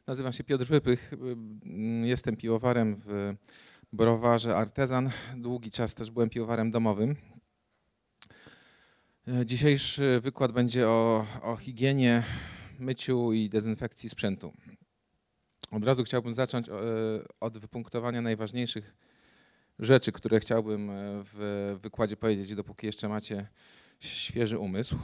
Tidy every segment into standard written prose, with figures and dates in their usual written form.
Nazywam się Piotr Wypych, jestem piwowarem w browarze Artezan. Długi czas też byłem piwowarem domowym. Dzisiejszy wykład będzie o higienie, myciu i dezynfekcji sprzętu. Od razu chciałbym zacząć od wypunktowania najważniejszych rzeczy, które chciałbym w wykładzie powiedzieć, dopóki jeszcze macie świeży umysł.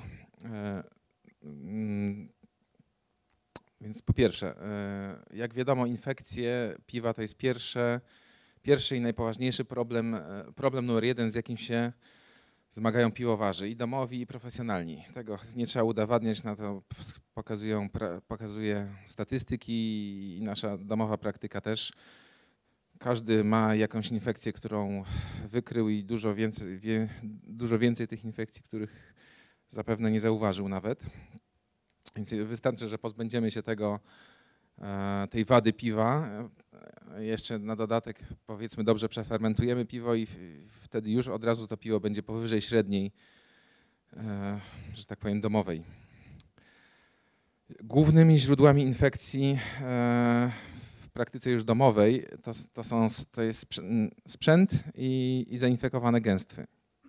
Więc po pierwsze, jak wiadomo, infekcje piwa to jest pierwszy i najpoważniejszy problem numer jeden, z jakim się zmagają piwowarzy, i domowi, i profesjonalni. Tego nie trzeba udowadniać, na to pokazuje statystyki i nasza domowa praktyka też. Każdy ma jakąś infekcję, którą wykrył, i dużo więcej tych infekcji, których zapewne nie zauważył nawet. Więc wystarczy, że pozbędziemy się tej wady piwa. Jeszcze na dodatek, powiedzmy, dobrze przefermentujemy piwo i wtedy już od razu to piwo będzie powyżej średniej, że tak powiem, domowej. Głównymi źródłami infekcji w praktyce już domowej to jest sprzęt i zainfekowane gęstwy.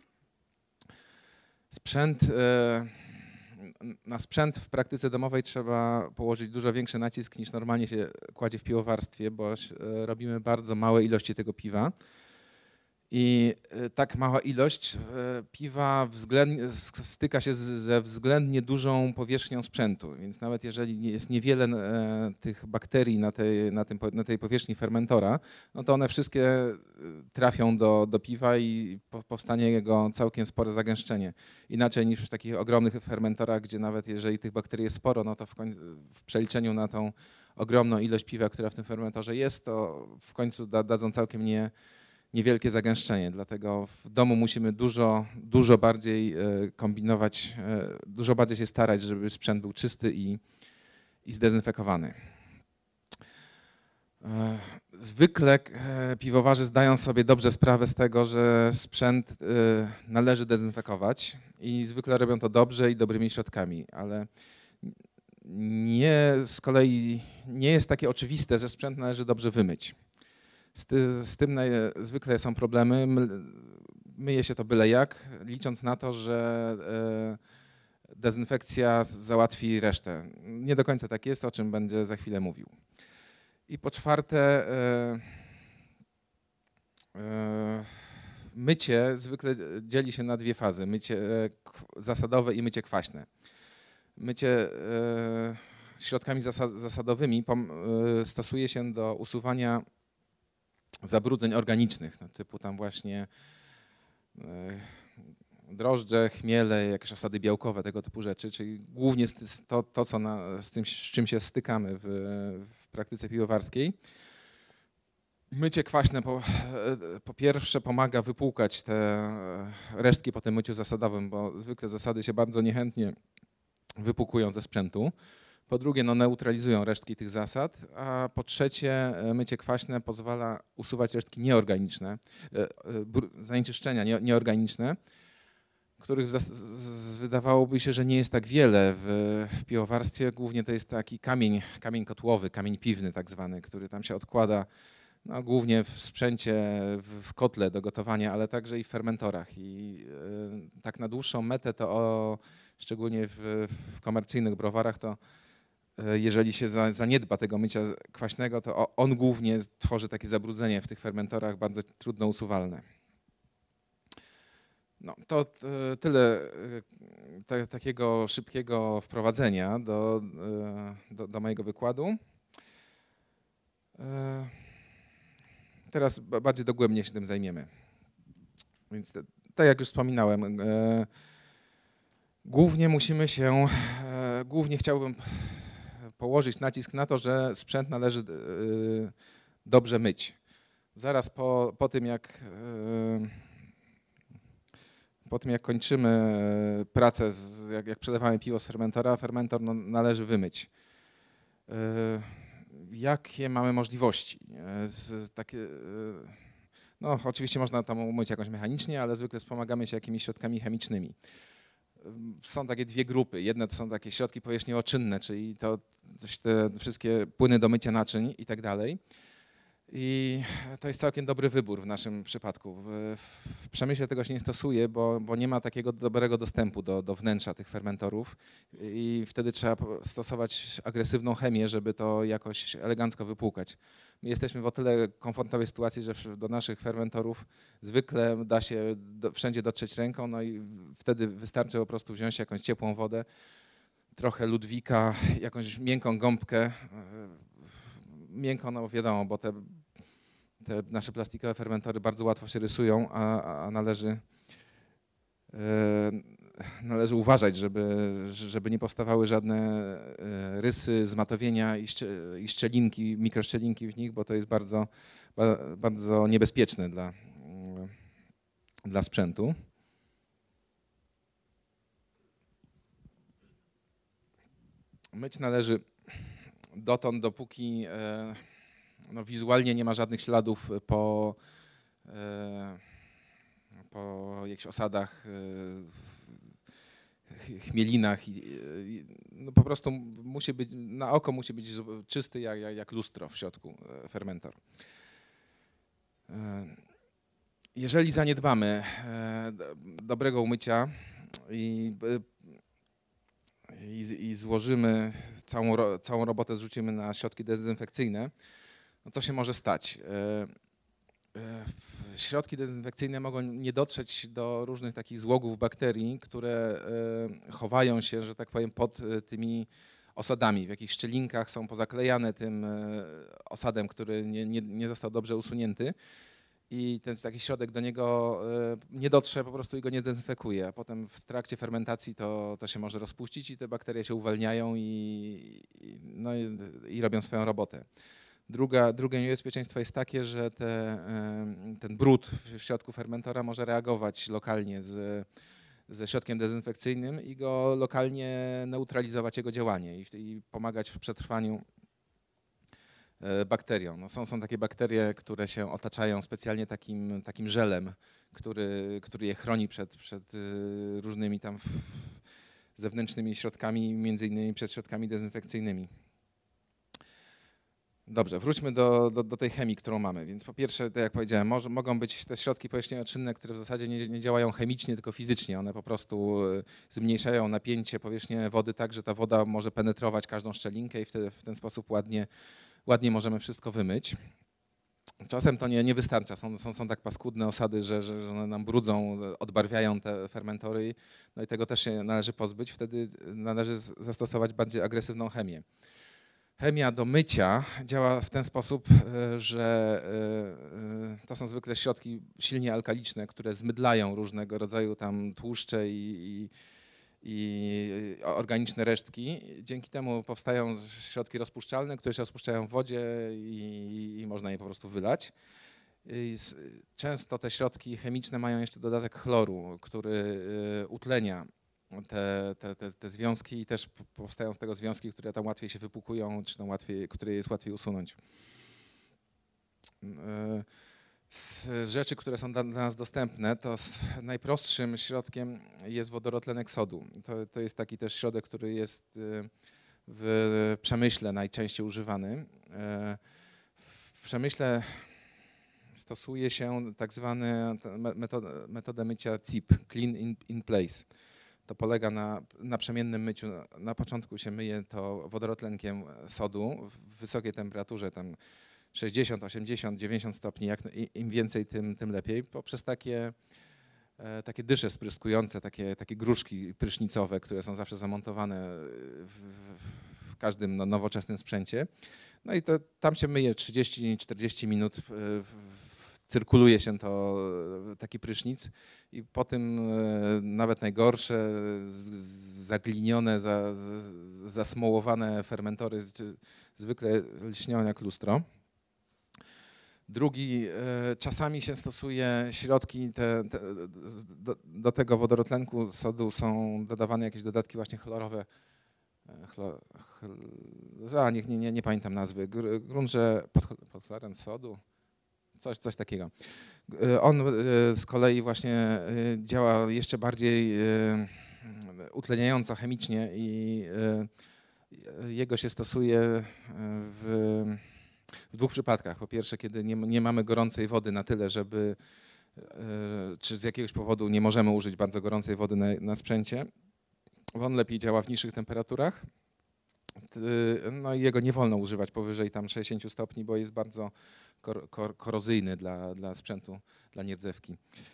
Na sprzęt w praktyce domowej trzeba położyć dużo większy nacisk, niż normalnie się kładzie w piwowarstwie, bo robimy bardzo małe ilości tego piwa. I tak mała ilość piwa styka się ze względnie dużą powierzchnią sprzętu. Więc nawet jeżeli jest niewiele tych bakterii na tej powierzchni fermentora, no to one wszystkie trafią do piwa i powstanie jego całkiem spore zagęszczenie. Inaczej niż w takich ogromnych fermentorach, gdzie nawet jeżeli tych bakterii jest sporo, no to w przeliczeniu na tą ogromną ilość piwa, która w tym fermentorze jest, to w końcu dadzą całkiem niewielkie zagęszczenie. Dlatego w domu musimy dużo bardziej kombinować, dużo bardziej się starać, żeby sprzęt był czysty i zdezynfekowany. Zwykle piwowarze zdają sobie dobrze sprawę z tego, że sprzęt należy dezynfekować, i zwykle robią to dobrze i dobrymi środkami, ale z kolei nie jest takie oczywiste, że sprzęt należy dobrze wymyć. Z tym zwykle są problemy. Myje się to byle jak, licząc na to, że dezynfekcja załatwi resztę. Nie do końca tak jest, o czym będę za chwilę mówił. I po czwarte, mycie zwykle dzieli się na dwie fazy: mycie zasadowe i mycie kwaśne. Mycie środkami zasadowymi stosuje się do usuwania zabrudzeń organicznych, no, typu tam właśnie drożdże, chmiele, jakieś osady białkowe, tego typu rzeczy, czyli głównie z tym, z czym się stykamy w praktyce piwowarskiej. Mycie kwaśne po pierwsze pomaga wypłukać te resztki po tym myciu zasadowym, bo zwykle zasady się bardzo niechętnie wypłukują ze sprzętu. Po drugie, neutralizują resztki tych zasad, a po trzecie, mycie kwaśne pozwala usuwać resztki nieorganiczne, zanieczyszczenia nieorganiczne, których wydawałoby się, że nie jest tak wiele w piwowarstwie. Głównie to jest taki kamień kotłowy, kamień piwny tak zwany, który tam się odkłada głównie w sprzęcie, w kotle do gotowania, ale także i w fermentorach. I tak na dłuższą metę szczególnie w komercyjnych browarach, to jeżeli się zaniedba tego mycia kwaśnego, to on głównie tworzy takie zabrudzenie w tych fermentorach, bardzo trudno usuwalne. No, to tyle takiego szybkiego wprowadzenia do mojego wykładu. Teraz bardziej dogłębnie się tym zajmiemy. Więc tak jak już wspominałem, głównie chciałbym położyć nacisk na to, że sprzęt należy dobrze myć. Zaraz po tym, jak kończymy pracę, jak przelewamy piwo z fermentora, fermentor należy wymyć. Jakie mamy możliwości? Oczywiście można to umyć jakoś mechanicznie, ale zwykle wspomagamy się jakimiś środkami chemicznymi. są takie dwie grupy. Jedne to są takie środki powierzchniowo-czynne, czyli to te wszystkie płyny do mycia naczyń i tak dalej. I to jest całkiem dobry wybór w naszym przypadku. W przemyśle tego się nie stosuje, bo nie ma takiego dobrego dostępu do wnętrza tych fermentorów i wtedy trzeba stosować agresywną chemię, żeby to jakoś elegancko wypłukać. My jesteśmy w o tyle komfortowej sytuacji, że do naszych fermentorów zwykle da się wszędzie dotrzeć ręką, no i wtedy wystarczy po prostu wziąć jakąś ciepłą wodę, trochę Ludwika, jakąś miękką gąbkę. Miękko, no wiadomo, bo te nasze plastikowe fermentory bardzo łatwo się rysują, a należy uważać, żeby nie powstawały żadne rysy, zmatowienia i szczelinki, mikroszczelinki w nich, bo to jest bardzo, bardzo niebezpieczne dla sprzętu. Myć należy dotąd, dopóki no, wizualnie nie ma żadnych śladów po jakichś osadach, chmielinach. No, po prostu musi być, na oko musi być czysty jak lustro w środku fermentor. Jeżeli zaniedbamy dobrego umycia i złożymy całą robotę, zrzucimy na środki dezynfekcyjne, no co się może stać? Środki dezynfekcyjne mogą nie dotrzeć do różnych takich złogów bakterii, które chowają się, że tak powiem, pod tymi osadami. W jakichś szczelinkach są pozaklejane tym osadem, który nie został dobrze usunięty. I ten taki środek do niego nie dotrze po prostu i go nie zdezynfekuje. A potem w trakcie fermentacji to się może rozpuścić i te bakterie się uwalniają i robią swoją robotę. Drugie niebezpieczeństwo jest takie, że ten brud w środku fermentora może reagować lokalnie ze środkiem dezynfekcyjnym i go lokalnie neutralizować jego działanie i pomagać w przetrwaniu bakteriom. No są takie bakterie, które się otaczają specjalnie takim żelem, który je chroni przed różnymi tam zewnętrznymi środkami, między innymi przed środkami dezynfekcyjnymi. Dobrze, wróćmy do tej chemii, którą mamy. Więc po pierwsze, tak jak powiedziałem, mogą być te środki powierzchniowo-czynne, które w zasadzie nie działają chemicznie, tylko fizycznie. One po prostu zmniejszają napięcie powierzchni wody tak, że ta woda może penetrować każdą szczelinkę i w ten sposób ładnie możemy wszystko wymyć. Czasem to nie wystarcza. Są tak paskudne osady, że one nam brudzą, odbarwiają te fermentory. No i tego też się należy pozbyć. Wtedy należy zastosować bardziej agresywną chemię. Chemia do mycia działa w ten sposób, że to są zwykle środki silnie alkaliczne, które zmydlają różnego rodzaju tam tłuszcze i organiczne resztki. Dzięki temu powstają środki rozpuszczalne, które się rozpuszczają w wodzie i można je po prostu wylać. Często te środki chemiczne mają jeszcze dodatek chloru, który utlenia te związki i też powstają z tego związki, które tam łatwiej się wypłukują, czy tam które jest łatwiej usunąć. Z rzeczy, które są dla nas dostępne, to najprostszym środkiem jest wodorotlenek sodu. To jest taki też środek, który jest w przemyśle najczęściej używany. W przemyśle stosuje się tak zwaną metodę mycia CIP, Clean in Place. To polega na przemiennym myciu. Na początku się myje to wodorotlenkiem sodu w wysokiej temperaturze, tam 60, 80, 90 stopni, im więcej, tym lepiej. Poprzez takie dysze spryskujące, takie gruszki prysznicowe, które są zawsze zamontowane w każdym nowoczesnym sprzęcie. No i tam się myje 30-40 minut, cyrkuluje się taki prysznic i po tym nawet najgorsze, zaglinione, zasmołowane fermentory zwykle lśnią jak lustro. Drugi, czasami się stosuje środki, do tego wodorotlenku sodu są dodawane jakieś dodatki właśnie chlorowe. Nie pamiętam nazwy. Grunt, że podchlorant sodu, coś takiego. On z kolei właśnie działa jeszcze bardziej utleniająca chemicznie i jego się stosuje w dwóch przypadkach. Po pierwsze, kiedy nie mamy gorącej wody na tyle, żeby, czy z jakiegoś powodu nie możemy użyć bardzo gorącej wody na sprzęcie, bo on lepiej działa w niższych temperaturach. No i jego nie wolno używać powyżej tam 60 stopni, bo jest bardzo korozyjny dla sprzętu, dla nierdzewki.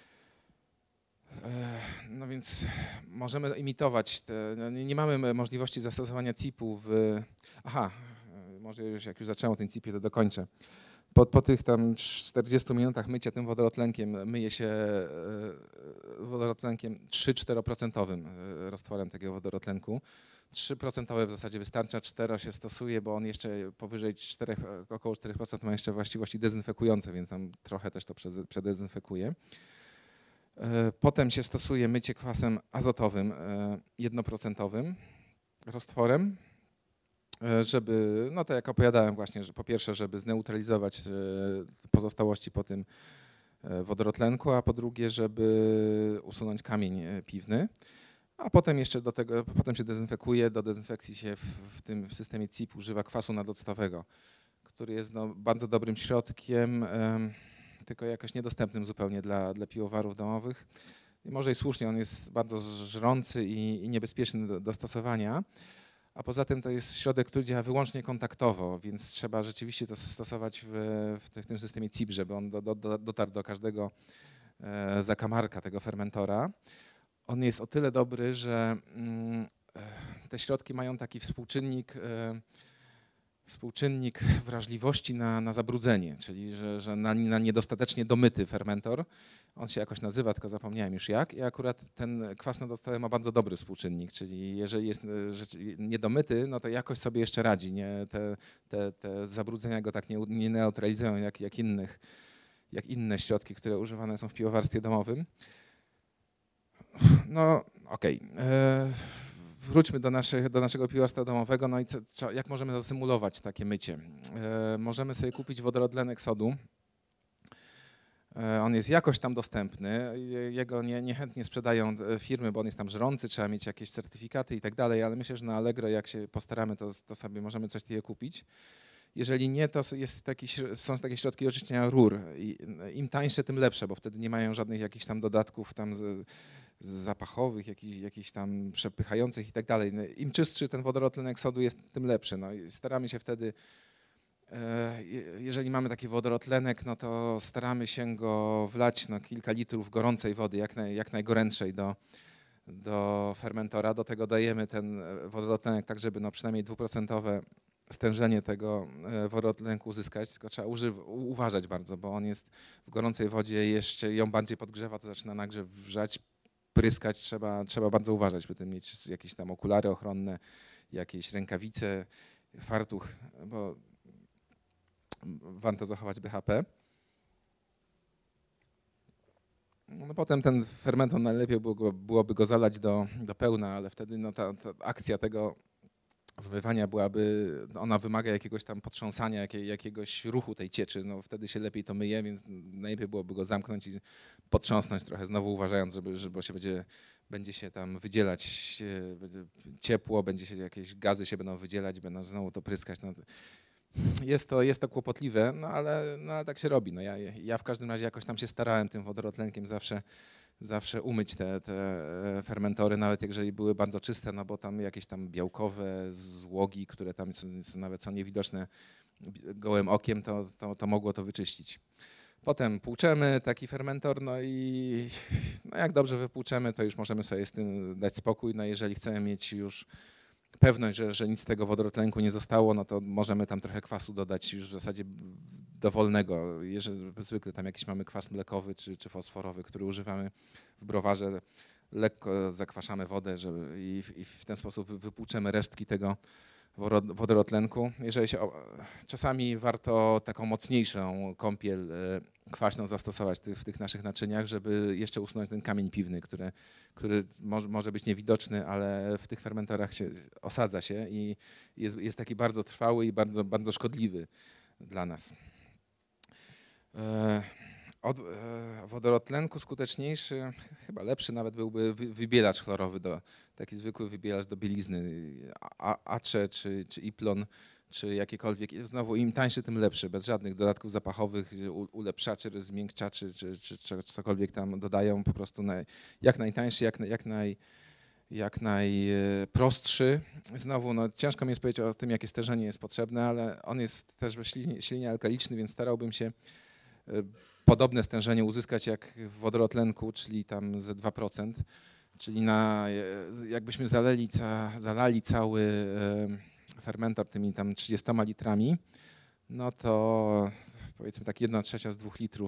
No więc możemy imitować nie mamy możliwości zastosowania CIP-u aha, może jak już zacząłem o tym CIP-ie, to dokończę. Po tych tam 40 minutach mycia tym wodorotlenkiem myje się wodorotlenkiem 3-4% roztworem takiego wodorotlenku. 3% w zasadzie wystarcza, 4 się stosuje, bo on jeszcze powyżej 4, około 4% ma jeszcze właściwości dezynfekujące, więc tam trochę też to przedezynfekuje. Potem się stosuje mycie kwasem azotowym 1% roztworem, żeby, no to jak opowiadałem właśnie, że po pierwsze, żeby zneutralizować pozostałości po tym wodorotlenku, a po drugie, żeby usunąć kamień piwny. A potem jeszcze do tego, potem się dezynfekuje. Do dezynfekcji się w tym systemie CIP używa kwasu nadoctowego, który jest bardzo dobrym środkiem, tylko jakoś niedostępnym zupełnie dla piwowarów domowych. I może i słusznie, on jest bardzo żrący i niebezpieczny do stosowania. A poza tym to jest środek, który działa wyłącznie kontaktowo, więc trzeba rzeczywiście to stosować w tym systemie CIP, żeby on dotarł do każdego zakamarka tego fermentora. On jest o tyle dobry, że te środki mają taki współczynnik wrażliwości na zabrudzenie, czyli że na niedostatecznie domyty fermentor. On się jakoś nazywa, tylko zapomniałem już jak. I akurat ten kwas nadoctowy ma bardzo dobry współczynnik, czyli jeżeli jest niedomyty, no to jakoś sobie jeszcze radzi. Te zabrudzenia go tak nie neutralizują jak inne środki, które używane są w piwowarstwie domowym. No okej. Wróćmy do naszego piwowarstwa domowego. No i jak możemy zasymulować takie mycie? Możemy sobie kupić wodorotlenek sodu. On jest jakoś tam dostępny. Jego niechętnie sprzedają firmy, bo on jest tam żrący, trzeba mieć jakieś certyfikaty i tak dalej, ale myślę, że na Allegro jak się postaramy, to sobie możemy coś takiego kupić. Jeżeli nie, to są takie środki oczyszczenia rur. Im tańsze, tym lepsze, bo wtedy nie mają żadnych jakichś tam dodatków tam zapachowych, jakichś tam przepychających i tak dalej. Im czystszy ten wodorotlenek sodu jest, tym lepszy. No i staramy się wtedy, jeżeli mamy taki wodorotlenek, no to staramy się go wlać kilka litrów gorącej wody, jak najgorętszej do fermentora. Do tego dajemy ten wodorotlenek tak, żeby przynajmniej 2% stężenie tego wodorotlenku uzyskać, tylko trzeba uważać bardzo, bo on jest w gorącej wodzie, jeszcze ją bardziej podgrzewa, to zaczyna nagrzewrzać, pryskać, trzeba bardzo uważać, by tym mieć jakieś tam okulary ochronne, jakieś rękawice, fartuch, bo warto zachować BHP. No potem ten fermentor najlepiej byłoby go zalać do pełna, ale wtedy ta akcja tego zmywania ona wymaga jakiegoś tam potrząsania, jakiegoś ruchu tej cieczy, no wtedy się lepiej to myje, więc najlepiej byłoby go zamknąć i potrząsnąć trochę, znowu uważając, bo się będzie się tam wydzielać ciepło, jakieś gazy się będą wydzielać, będą znowu to pryskać. No, jest to kłopotliwe, no ale tak się robi. No ja w każdym razie jakoś tam się starałem tym wodorotlenkiem zawsze umyć te fermentory, nawet jeżeli były bardzo czyste, no bo tam jakieś tam białkowe złogi, które tam nawet są niewidoczne gołym okiem, to mogło to wyczyścić. Potem płuczemy taki fermentor, no i jak dobrze wypłuczemy, to już możemy sobie z tym dać spokój. No jeżeli chcemy mieć już pewność, że nic z tego wodorotlenku nie zostało, no to możemy tam trochę kwasu dodać już w zasadzie dowolnego. Jeżeli zwykle tam jakiś mamy kwas mlekowy czy fosforowy, który używamy w browarze, lekko zakwaszamy wodę i w ten sposób wypłuczemy resztki tego wodorotlenku. Czasami warto taką mocniejszą kąpiel kwaśną zastosować w tych naszych naczyniach, żeby jeszcze usunąć ten kamień piwny, który może być niewidoczny, ale w tych fermentorach osadza się i jest taki bardzo trwały i bardzo, bardzo szkodliwy dla nas. wodorotlenku skuteczniejszy, chyba lepszy nawet byłby wybielacz chlorowy, taki zwykły wybielacz do bielizny, Acze czy Iplon, czy jakiekolwiek. Znowu im tańszy, tym lepszy, bez żadnych dodatków zapachowych, ulepszaczy, zmiękczaczy, czy cokolwiek tam dodają, po prostu jak najtańszy, jak najprostszy. Znowu ciężko mi jest powiedzieć o tym, jakie stężenie jest potrzebne, ale on jest też silnie alkaliczny, więc starałbym się podobne stężenie uzyskać jak w wodorotlenku, czyli tam ze 2%, czyli jakbyśmy zalali cały fermentor tymi tam 30 litrami, no to powiedzmy tak 1/3 z 2 litrów,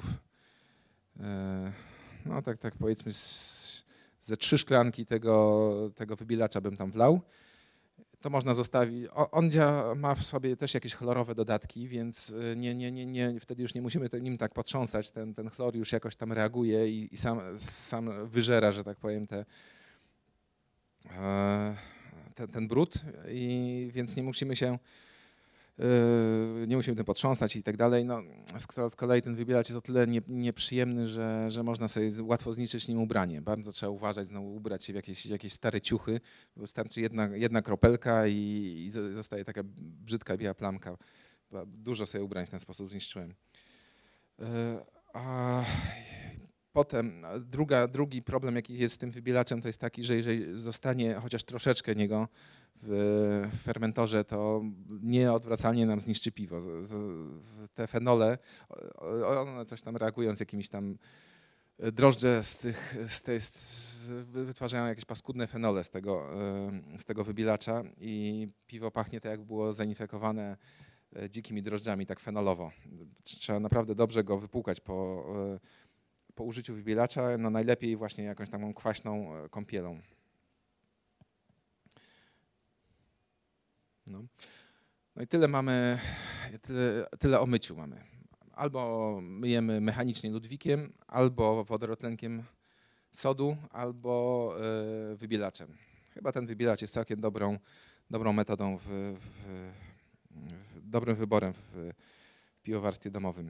no tak powiedzmy ze 3 szklanki tego wybielacza bym tam wlał. To można zostawić. On ma w sobie też jakieś chlorowe dodatki, więc wtedy już nie musimy nim tak potrząsać. Ten chlor już jakoś tam reaguje i sam wyżera, że tak powiem, ten brud, więc nie musimy tym potrząsać i tak dalej. No, z kolei ten wybielacz jest o tyle nieprzyjemny, że można sobie łatwo zniszczyć nim ubranie. Bardzo trzeba uważać, znowu ubrać się w jakieś stare ciuchy. Wystarczy jedna kropelka i zostaje taka brzydka biała plamka. Dużo sobie ubrań w ten sposób zniszczyłem. Potem drugi problem, jaki jest z tym wybielaczem, to jest taki, że jeżeli zostanie chociaż troszeczkę niego w fermentorze, to nieodwracalnie nam zniszczy piwo. Te fenole, one coś tam reagują z jakimiś tam drożdże wytwarzają jakieś paskudne fenole z tego wybielacza i piwo pachnie tak, jak było zainfekowane dzikimi drożdżami, tak fenolowo. Trzeba naprawdę dobrze go wypłukać po użyciu wybielacza, no najlepiej właśnie jakąś taką kwaśną kąpielą. No i tyle o myciu mamy. Albo myjemy mechanicznie Ludwikiem, albo wodorotlenkiem sodu, albo wybielaczem. Chyba ten wybielacz jest całkiem dobrą metodą, dobrym wyborem w piwowarstwie domowym.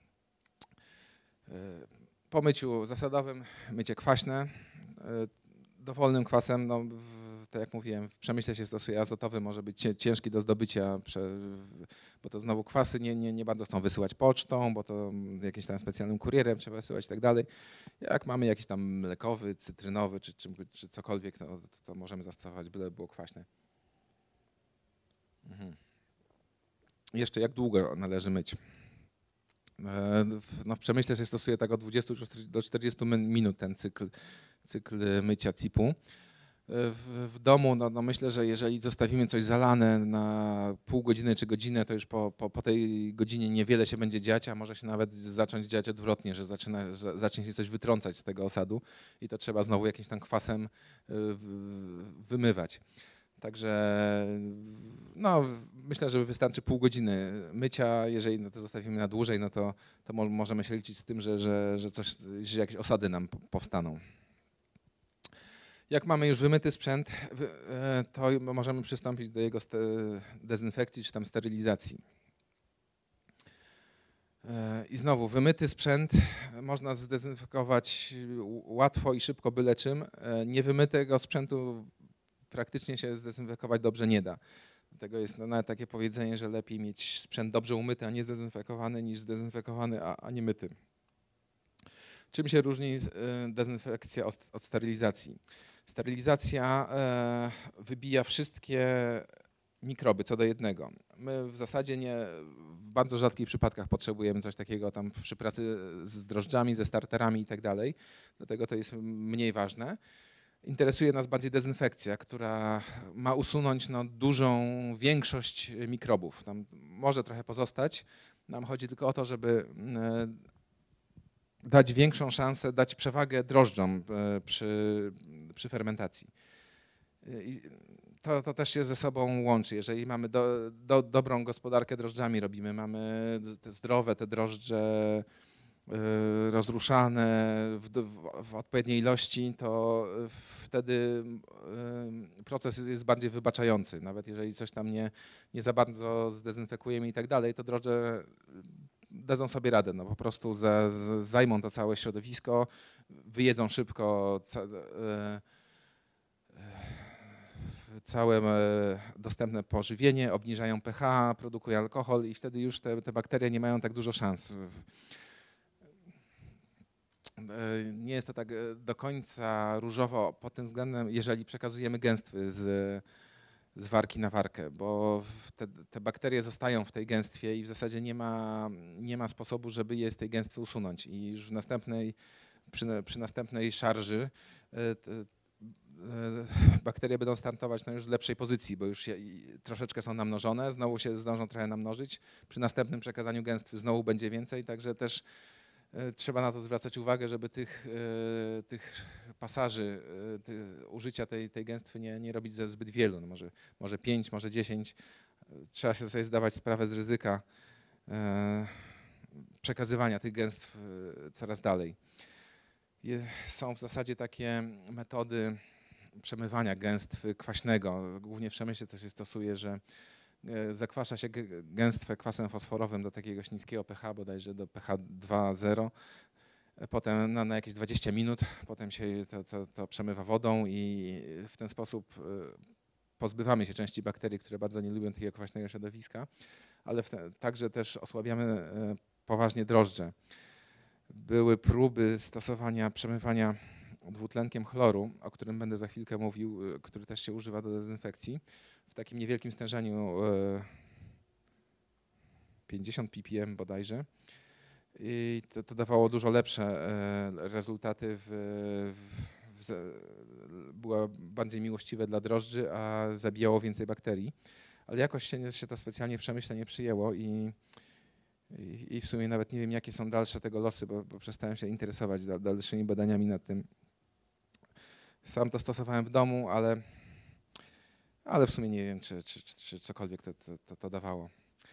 Po myciu zasadowym mycie kwaśne, dowolnym kwasem, no, tak jak mówiłem, w przemyśle się stosuje azotowy, może być ciężki do zdobycia, bo to znowu kwasy nie bardzo chcą wysyłać pocztą, bo to jakimś tam specjalnym kurierem trzeba wysyłać i tak dalej. Jak mamy jakiś tam mlekowy, cytrynowy czy cokolwiek, to możemy zastosować, byle było kwaśne. Jeszcze jak długo należy myć? No w przemyśle się stosuje tak od 20 do 40 minut ten cykl mycia cipu. W domu no myślę, że jeżeli zostawimy coś zalane na pół godziny czy godzinę, to już po tej godzinie niewiele się będzie dziać, a może się nawet zacząć dziać odwrotnie, że zacznie się coś wytrącać z tego osadu i to trzeba znowu jakimś tam kwasem wymywać. Także no, myślę, że wystarczy pół godziny mycia. Jeżeli to zostawimy na dłużej, no to możemy się liczyć z tym, że jakieś osady nam powstaną. Jak mamy już wymyty sprzęt, to możemy przystąpić do jego dezynfekcji czy tam sterylizacji. I znowu, wymyty sprzęt można zdezynfekować łatwo i szybko byle czym. Niewymytego sprzętu praktycznie się zdezynfekować dobrze nie da. Dlatego jest nawet takie powiedzenie, że lepiej mieć sprzęt dobrze umyty, a nie zdezynfekowany, niż zdezynfekowany, a nie myty. Czym się różni dezynfekcja od sterylizacji? Sterylizacja wybija wszystkie mikroby co do jednego. My w zasadzie w bardzo rzadkich przypadkach potrzebujemy coś takiego tam przy pracy z drożdżami, ze starterami i tak dalej. Dlatego to jest mniej ważne. Interesuje nas bardziej dezynfekcja, która ma usunąć dużą większość mikrobów. Tam może trochę pozostać. Nam chodzi tylko o to, żeby dać większą szansę, dać przewagę drożdżom przy fermentacji. To też się ze sobą łączy. Jeżeli mamy dobrą gospodarkę drożdżami robimy, mamy zdrowe te drożdże rozruszane w odpowiedniej ilości, to wtedy proces jest bardziej wybaczający. Nawet jeżeli coś tam nie za bardzo zdezynfekujemy i tak dalej, to drożdże dadzą sobie radę, no po prostu zajmą to całe środowisko, wyjedzą szybko całe dostępne pożywienie, obniżają pH, produkują alkohol i wtedy już te bakterie nie mają tak dużo szans. Nie jest to tak do końca różowo pod tym względem, jeżeli przekazujemy gęstwy z warki na warkę, bo te bakterie zostają w tej gęstwie i w zasadzie nie ma sposobu, żeby je z tej gęstwy usunąć. I już przy następnej szarży bakterie będą startować już z lepszej pozycji, bo już troszeczkę są namnożone, znowu się zdążą trochę namnożyć. Przy następnym przekazaniu gęstwy znowu będzie więcej, także też trzeba na to zwracać uwagę, żeby tych pasaży użycia tej gęstwy nie robić ze zbyt wielu. No może 5, może 10. Trzeba się sobie zdawać sprawę z ryzyka przekazywania tych gęstw coraz dalej. Są w zasadzie takie metody przemywania gęstwy kwaśnego. Głównie w przemyśle to się stosuje, że zakwasza się gęstwę kwasem fosforowym do takiegoś niskiego pH, bodajże do pH 2,0. Potem na jakieś 20 minut, potem się to przemywa wodą i w ten sposób pozbywamy się części bakterii, które bardzo nie lubią takiego kwaśnego środowiska, ale także też osłabiamy poważnie drożdże. Były próby stosowania przemywania dwutlenkiem chloru, o którym będę za chwilkę mówił, który też się używa do dezynfekcji, w takim niewielkim stężeniu 50 ppm bodajże. I to dawało dużo lepsze rezultaty, było bardziej miłościwe dla drożdży, a zabijało więcej bakterii. Ale jakoś się to specjalnie w przemyśle nie przyjęło i w sumie nawet nie wiem, jakie są dalsze tego losy, bo przestałem się interesować dalszymi badaniami nad tym. Sam to stosowałem w domu, ale w sumie nie wiem, czy cokolwiek to dawało.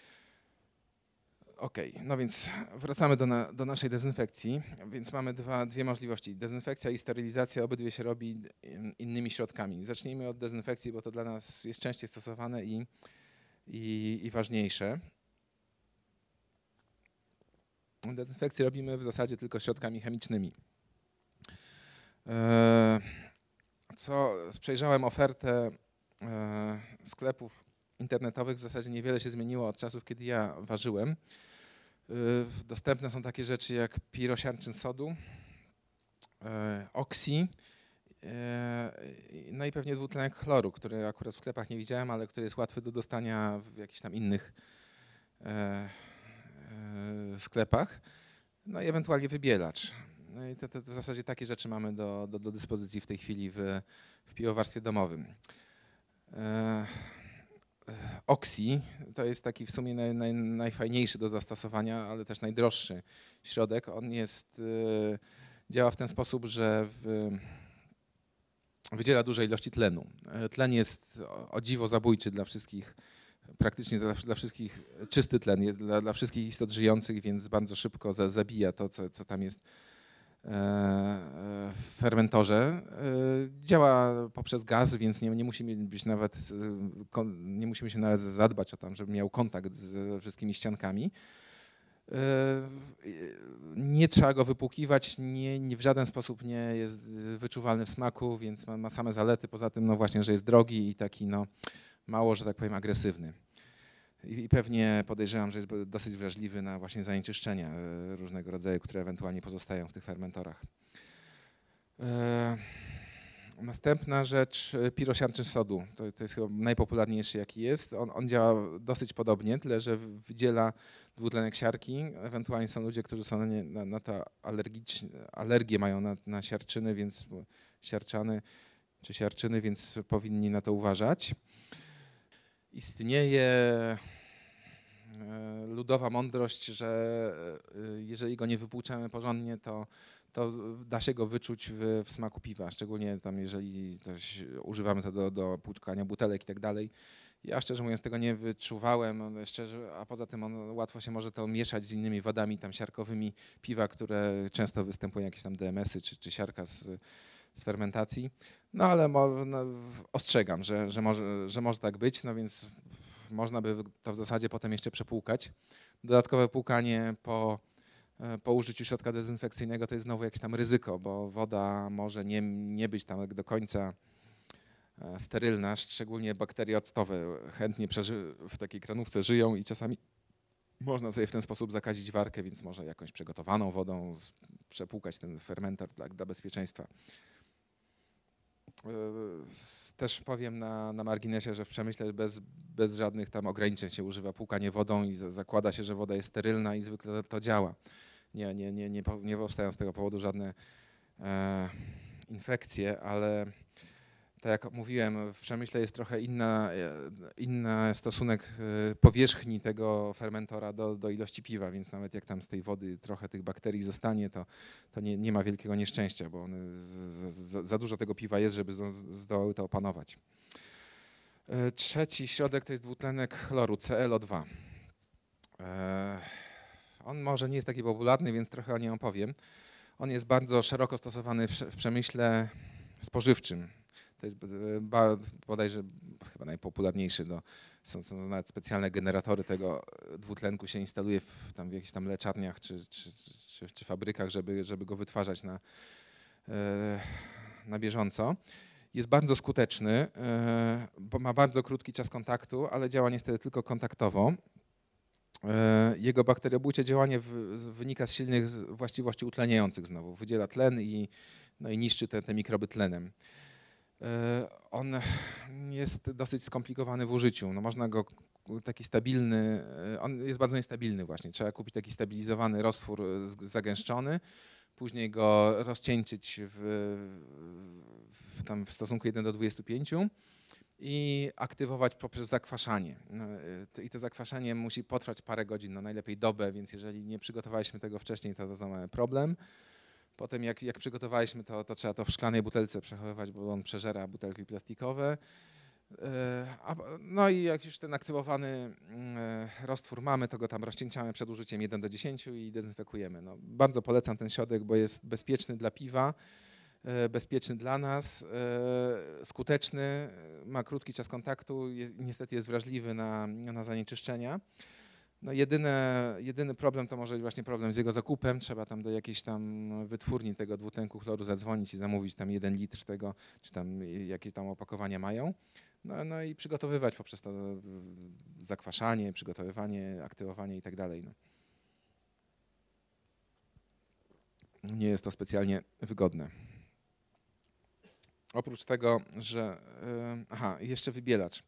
Okej, no więc wracamy do naszej dezynfekcji. Więc mamy dwie możliwości. Dezynfekcja i sterylizacja, obydwie się robi innymi środkami. Zacznijmy od dezynfekcji, bo to dla nas jest częściej stosowane i ważniejsze. Dezynfekcję robimy w zasadzie tylko środkami chemicznymi. Przejrzałem ofertę sklepów internetowych, w zasadzie niewiele się zmieniło od czasów, kiedy ja ważyłem. Dostępne są takie rzeczy jak pirosiarczyn sodu, oksy, no i pewnie dwutlenek chloru, który akurat w sklepach nie widziałem, ale który jest łatwy do dostania w jakichś tam innych sklepach. No i ewentualnie wybielacz. No i to w zasadzie takie rzeczy mamy do dyspozycji w tej chwili w piwowarstwie domowym. Oksy to jest taki w sumie najfajniejszy do zastosowania, ale też najdroższy środek. On działa w ten sposób, że wydziela duże ilości tlenu. Tlen jest o dziwo zabójczy dla wszystkich, praktycznie dla wszystkich, czysty tlen jest dla wszystkich istot żyjących, więc bardzo szybko zabija to, co tam jest w fermentorze. Działa poprzez gaz, więc nie musimy się nawet zadbać o to, żeby miał kontakt ze wszystkimi ściankami. Nie trzeba go wypłukiwać, w żaden sposób nie jest wyczuwalny w smaku, więc ma same zalety. Poza tym, no właśnie, że jest drogi i taki mało, że tak powiem, agresywny. I pewnie podejrzewam, że jest dosyć wrażliwy na właśnie zanieczyszczenia różnego rodzaju, które ewentualnie pozostają w tych fermentorach. Następna rzecz, pirosiarczyn sodu. To jest chyba najpopularniejszy, jaki jest. On działa dosyć podobnie, tyle że wydziela dwutlenek siarki. Ewentualnie są ludzie, którzy są na to alergiczni, alergię mają na siarczyny, więc siarczany czy siarczyny, więc powinni na to uważać. Istnieje ludowa mądrość, że jeżeli go nie wypłuczamy porządnie, to da się go wyczuć w smaku piwa, szczególnie tam, jeżeli używamy to do płuczkania butelek i tak dalej. Ja szczerze mówiąc tego nie wyczuwałem, a poza tym łatwo się może to mieszać z innymi wadami tam siarkowymi piwa, które często występują jakieś tam DMS-y czy siarka z fermentacji. No ale ostrzegam, że może tak być, no więc można by to w zasadzie potem jeszcze przepłukać. Dodatkowe płukanie po użyciu środka dezynfekcyjnego to jest znowu jakieś tam ryzyko, bo woda może nie być tam do końca sterylna, szczególnie bakterie octowe chętnie w takiej kranówce żyją i czasami można sobie w ten sposób zakazić warkę, więc może jakąś przygotowaną wodą przepłukać ten fermentor dla bezpieczeństwa. Też powiem na marginesie, że w przemyśle bez żadnych tam ograniczeń się używa płukanie wodą i zakłada się, że woda jest sterylna i zwykle to działa. Nie powstają z tego powodu żadne infekcje, ale tak jak mówiłem, w przemyśle jest trochę inny stosunek powierzchni tego fermentora do ilości piwa, więc nawet jak tam z tej wody trochę tych bakterii zostanie, to nie ma wielkiego nieszczęścia, bo za dużo tego piwa jest, żeby zdołały to opanować. Trzeci środek to jest dwutlenek chloru, ClO2. On może nie jest taki popularny, więc trochę o nim opowiem. On jest bardzo szeroko stosowany w przemyśle spożywczym. To jest bodajże chyba najpopularniejszy. Są nawet specjalne generatory tego dwutlenku się instaluje w jakichś tam leczarniach czy fabrykach, żeby go wytwarzać na bieżąco. Jest bardzo skuteczny, bo ma bardzo krótki czas kontaktu, ale działa niestety tylko kontaktowo. Jego bakteriobójcze działanie wynika z silnych właściwości utleniających znowu. Wydziela tlen i niszczy te mikroby tlenem. On jest dosyć skomplikowany w użyciu. No można go taki stabilny, on jest bardzo niestabilny właśnie. Trzeba kupić taki stabilizowany roztwór zagęszczony, później go rozcieńczyć w stosunku 1:25 i aktywować poprzez zakwaszanie. I to zakwaszanie musi potrwać parę godzin, no najlepiej dobę, więc jeżeli nie przygotowaliśmy tego wcześniej, to znowu mamy problem. Potem jak przygotowaliśmy to trzeba to w szklanej butelce przechowywać, bo on przeżera butelki plastikowe. No i jak już ten aktywowany roztwór mamy, to go tam rozcieńczamy przed użyciem 1:10 i dezynfekujemy. No, bardzo polecam ten środek, bo jest bezpieczny dla piwa, bezpieczny dla nas, skuteczny, ma krótki czas kontaktu, niestety jest wrażliwy na zanieczyszczenia. No jedyny problem to może być właśnie problem z jego zakupem. Trzeba tam do jakiejś tam wytwórni tego dwutlenku chloru zadzwonić i zamówić tam 1 litr tego, czy tam jakie tam opakowania mają. No i przygotowywać poprzez to zakwaszanie, przygotowywanie, aktywowanie i tak dalej. No. Nie jest to specjalnie wygodne. Oprócz tego, że... jeszcze wybielacz.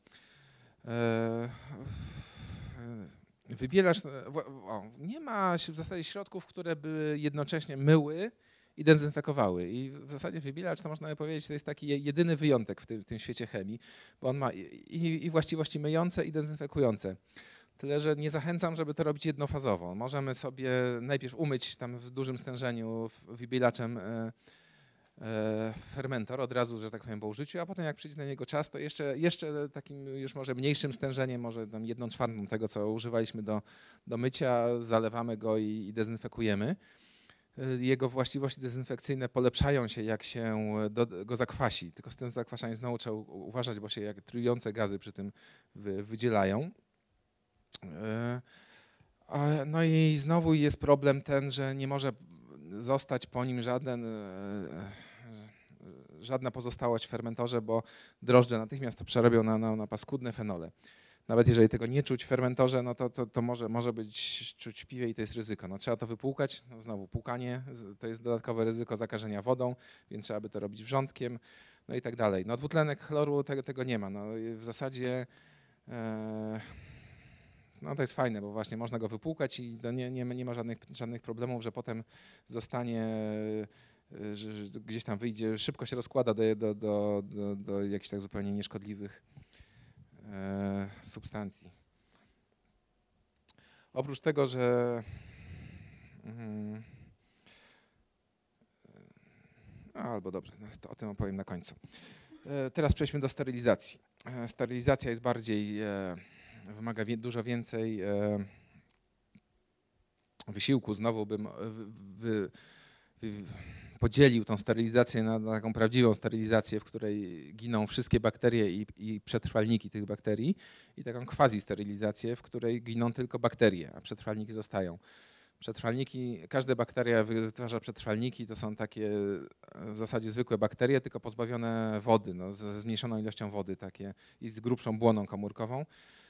Wybielacz, nie ma w zasadzie środków, które by jednocześnie myły i dezynfekowały. I w zasadzie wybielacz, to można by powiedzieć, to jest taki jedyny wyjątek w tym świecie chemii, bo on ma i właściwości myjące i dezynfekujące. Tyle, że nie zachęcam, żeby to robić jednofazowo. Możemy sobie najpierw umyć tam w dużym stężeniu wybielaczem fermentor od razu, że tak powiem, po użyciu, a potem jak przyjdzie na niego czas, to jeszcze takim już może mniejszym stężeniem, może tam 1/4 tego, co używaliśmy do mycia, zalewamy go i dezynfekujemy. Jego właściwości dezynfekcyjne polepszają się, jak się go zakwasi, tylko z tym zakwaszaniem znowu trzeba uważać, bo się jak trujące gazy przy tym wydzielają. No i znowu jest problem ten, że nie może zostać po nim żadna pozostałość w fermentorze, bo drożdże natychmiast to przerobią na paskudne fenole. Nawet jeżeli tego nie czuć w fermentorze, no to może być czuć w piwie i to jest ryzyko. No, trzeba to wypłukać, no znowu płukanie, to jest dodatkowe ryzyko zakażenia wodą, więc trzeba by to robić wrzątkiem, no i tak dalej. No dwutlenek chloru tego nie ma. No, w zasadzie no to jest fajne, bo właśnie można go wypłukać i nie ma żadnych problemów, że potem zostanie, że gdzieś tam wyjdzie, szybko się rozkłada do jakichś tak zupełnie nieszkodliwych substancji. Oprócz tego, że albo dobrze, no to o tym opowiem na końcu. Teraz przejdźmy do sterylizacji. Sterylizacja jest bardziej, wymaga dużo więcej wysiłku. Znowu bym podzielił tą sterylizację na taką prawdziwą sterylizację, w której giną wszystkie bakterie i przetrwalniki tych bakterii, i taką quasi-sterylizację, w której giną tylko bakterie, a przetrwalniki zostają. Przetrwalniki, każda bakteria wytwarza przetrwalniki, to są takie w zasadzie zwykłe bakterie, tylko pozbawione wody, no, ze zmniejszoną ilością wody takie i z grubszą błoną komórkową.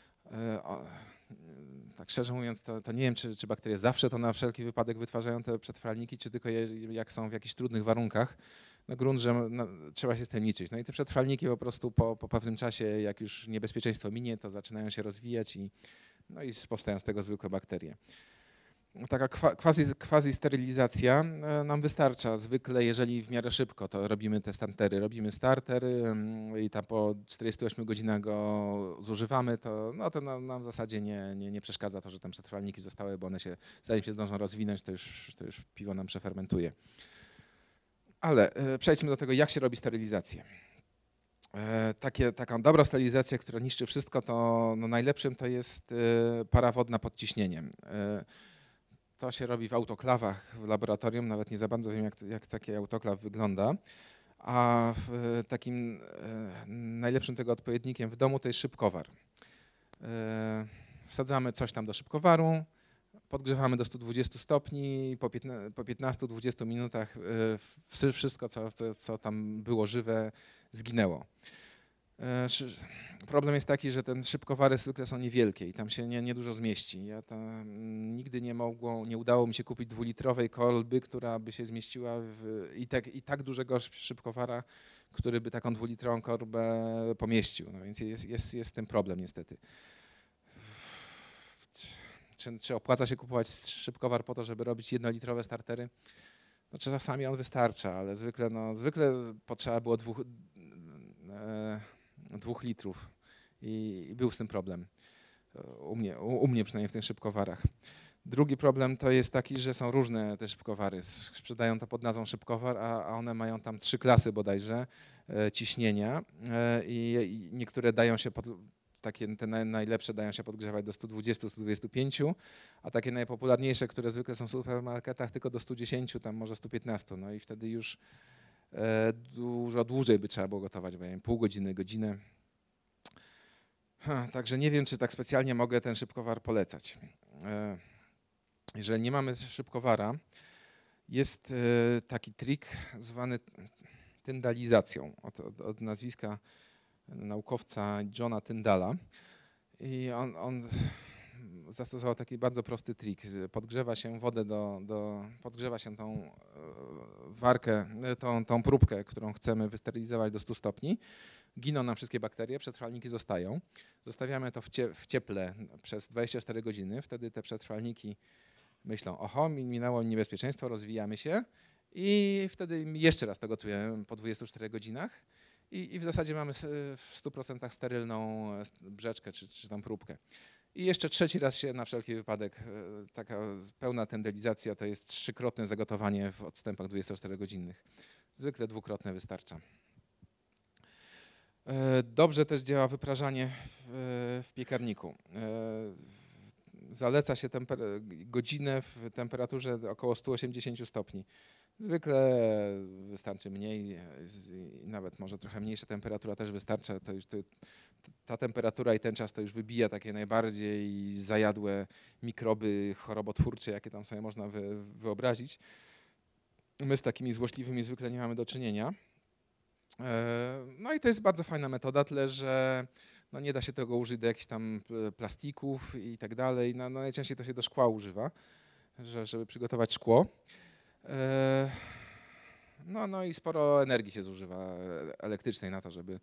Tak szczerze mówiąc, to nie wiem, czy bakterie zawsze to na wszelki wypadek wytwarzają te przetrwalniki, czy tylko jak są w jakichś trudnych warunkach. No grunt, że trzeba się z tym liczyć. No i te przetrwalniki po prostu po pewnym czasie, jak już niebezpieczeństwo minie, to zaczynają się rozwijać i powstają z tego zwykłe bakterie. Taka quasi-sterylizacja nam wystarcza. Zwykle, jeżeli w miarę szybko, to robimy te startery. Robimy starter i tam po 48 godzinach go zużywamy, to nam w zasadzie nie przeszkadza to, że tam przetrwalniki zostały, bo one się, zanim się zdążą rozwinąć, to już piwo nam przefermentuje. Ale przejdźmy do tego, jak się robi sterylizację. Taką dobrą sterylizację, która niszczy wszystko, to najlepszym to jest para wodna pod ciśnieniem. To się robi w autoklawach w laboratorium, nawet nie za bardzo wiem, jak taki autoklaw wygląda. A takim najlepszym tego odpowiednikiem w domu to jest szybkowar. Wsadzamy coś tam do szybkowaru, podgrzewamy do 120 stopni i po 15-20 minutach wszystko, co tam było żywe, zginęło. Problem jest taki, że te szybkowary zwykle są niewielkie i tam się niedużo zmieści. Nigdy nie udało mi się kupić 2-litrowej kolby, która by się zmieściła i tak dużego szybkowara, który by taką 2-litrową korbę pomieścił. No więc jest ten problem niestety. Czy opłaca się kupować szybkowar po to, żeby robić 1-litrowe startery? No, czasami on wystarcza, ale zwykle potrzeba było 2 litrów i był z tym problem. U mnie przynajmniej w tych szybkowarach. Drugi problem to jest taki, że są różne te szybkowary. Sprzedają to pod nazwą szybkowar, a one mają tam 3 klasy bodajże ciśnienia i niektóre dają się te najlepsze dają się podgrzewać do 120-125, a takie najpopularniejsze, które zwykle są w supermarketach, tylko do 110, tam może 115. No i wtedy już dużo dłużej by trzeba było gotować, bo ja wiem, pół godziny, godzinę. Także nie wiem, czy tak specjalnie mogę ten szybkowar polecać. Jeżeli nie mamy szybkowara, jest taki trik zwany tyndalizacją od nazwiska naukowca Johna Tyndala. I on zastosował taki bardzo prosty trik. Podgrzewa się wodę podgrzewa się tą warkę, tą próbkę, którą chcemy wysterylizować do 100 stopni. Giną nam wszystkie bakterie, przetrwalniki zostają. Zostawiamy to w cieple przez 24 godziny. Wtedy te przetrwalniki myślą, oho, minęło niebezpieczeństwo, rozwijamy się i wtedy jeszcze raz to gotujemy po 24 godzinach i w zasadzie mamy w 100% sterylną brzeczkę czy tam próbkę. I jeszcze trzeci raz się na wszelki wypadek, taka pełna tyndalizacja to jest 3-krotne zagotowanie w odstępach 24-godzinnych. Zwykle 2-krotne wystarcza. Dobrze też działa wyprażanie w piekarniku. Zaleca się godzinę w temperaturze około 180 stopni. Zwykle wystarczy mniej, nawet może trochę mniejsza temperatura też wystarcza. Ta temperatura i ten czas to już wybija takie najbardziej zajadłe mikroby chorobotwórcze, jakie tam sobie można wyobrazić. My z takimi złośliwymi zwykle nie mamy do czynienia. No i to jest bardzo fajna metoda, tyle że nie da się tego użyć do jakichś tam plastików i tak dalej. Najczęściej to się do szkła używa, żeby przygotować szkło. No i sporo energii się zużywa elektrycznej na to, żeby...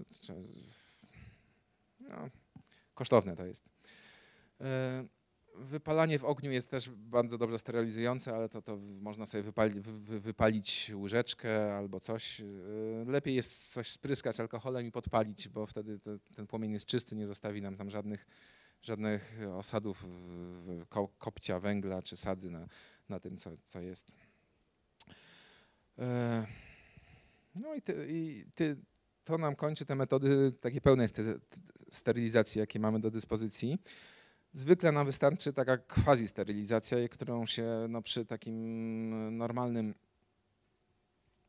kosztowne to jest. Wypalanie w ogniu jest też bardzo dobrze sterylizujące, ale to można sobie wypalić łyżeczkę albo coś. Lepiej jest coś spryskać alkoholem i podpalić, bo wtedy ten płomień jest czysty, nie zostawi nam tam żadnych osadów kopcia, węgla czy sadzy na tym, co jest. No i to nam kończy te metody takiej pełnej sterylizacji, jakie mamy do dyspozycji. Zwykle nam wystarczy taka quasi-sterylizacja, którą się przy takim normalnym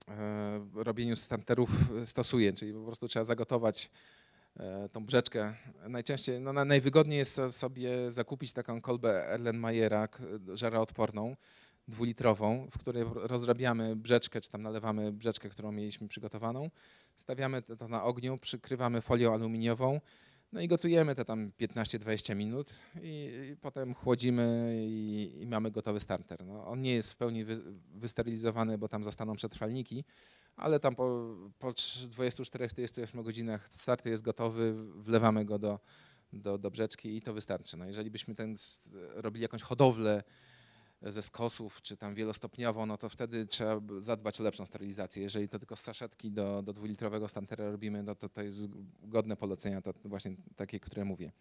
robieniu stanterów stosuje, czyli po prostu trzeba zagotować tą brzeczkę. Najczęściej, no najwygodniej jest sobie zakupić taką kolbę Erlenmeyera żaroodporną, 2-litrową, w której rozrabiamy brzeczkę, czy tam nalewamy brzeczkę, którą mieliśmy przygotowaną, stawiamy to na ogniu, przykrywamy folią aluminiową, no i gotujemy te tam 15-20 minut i potem chłodzimy i mamy gotowy starter. No, on nie jest w pełni wysterylizowany, bo tam zostaną przetrwalniki, ale tam po 24-48 godzinach starter jest gotowy, wlewamy go do brzeczki i to wystarczy. No, jeżeli byśmy robili jakąś hodowlę ze skosów, czy tam wielostopniową, no to wtedy trzeba zadbać o lepszą sterylizację. Jeżeli to tylko z saszetki do 2-litrowego stantera robimy, no to jest godne polecenia, to właśnie takie, które mówię.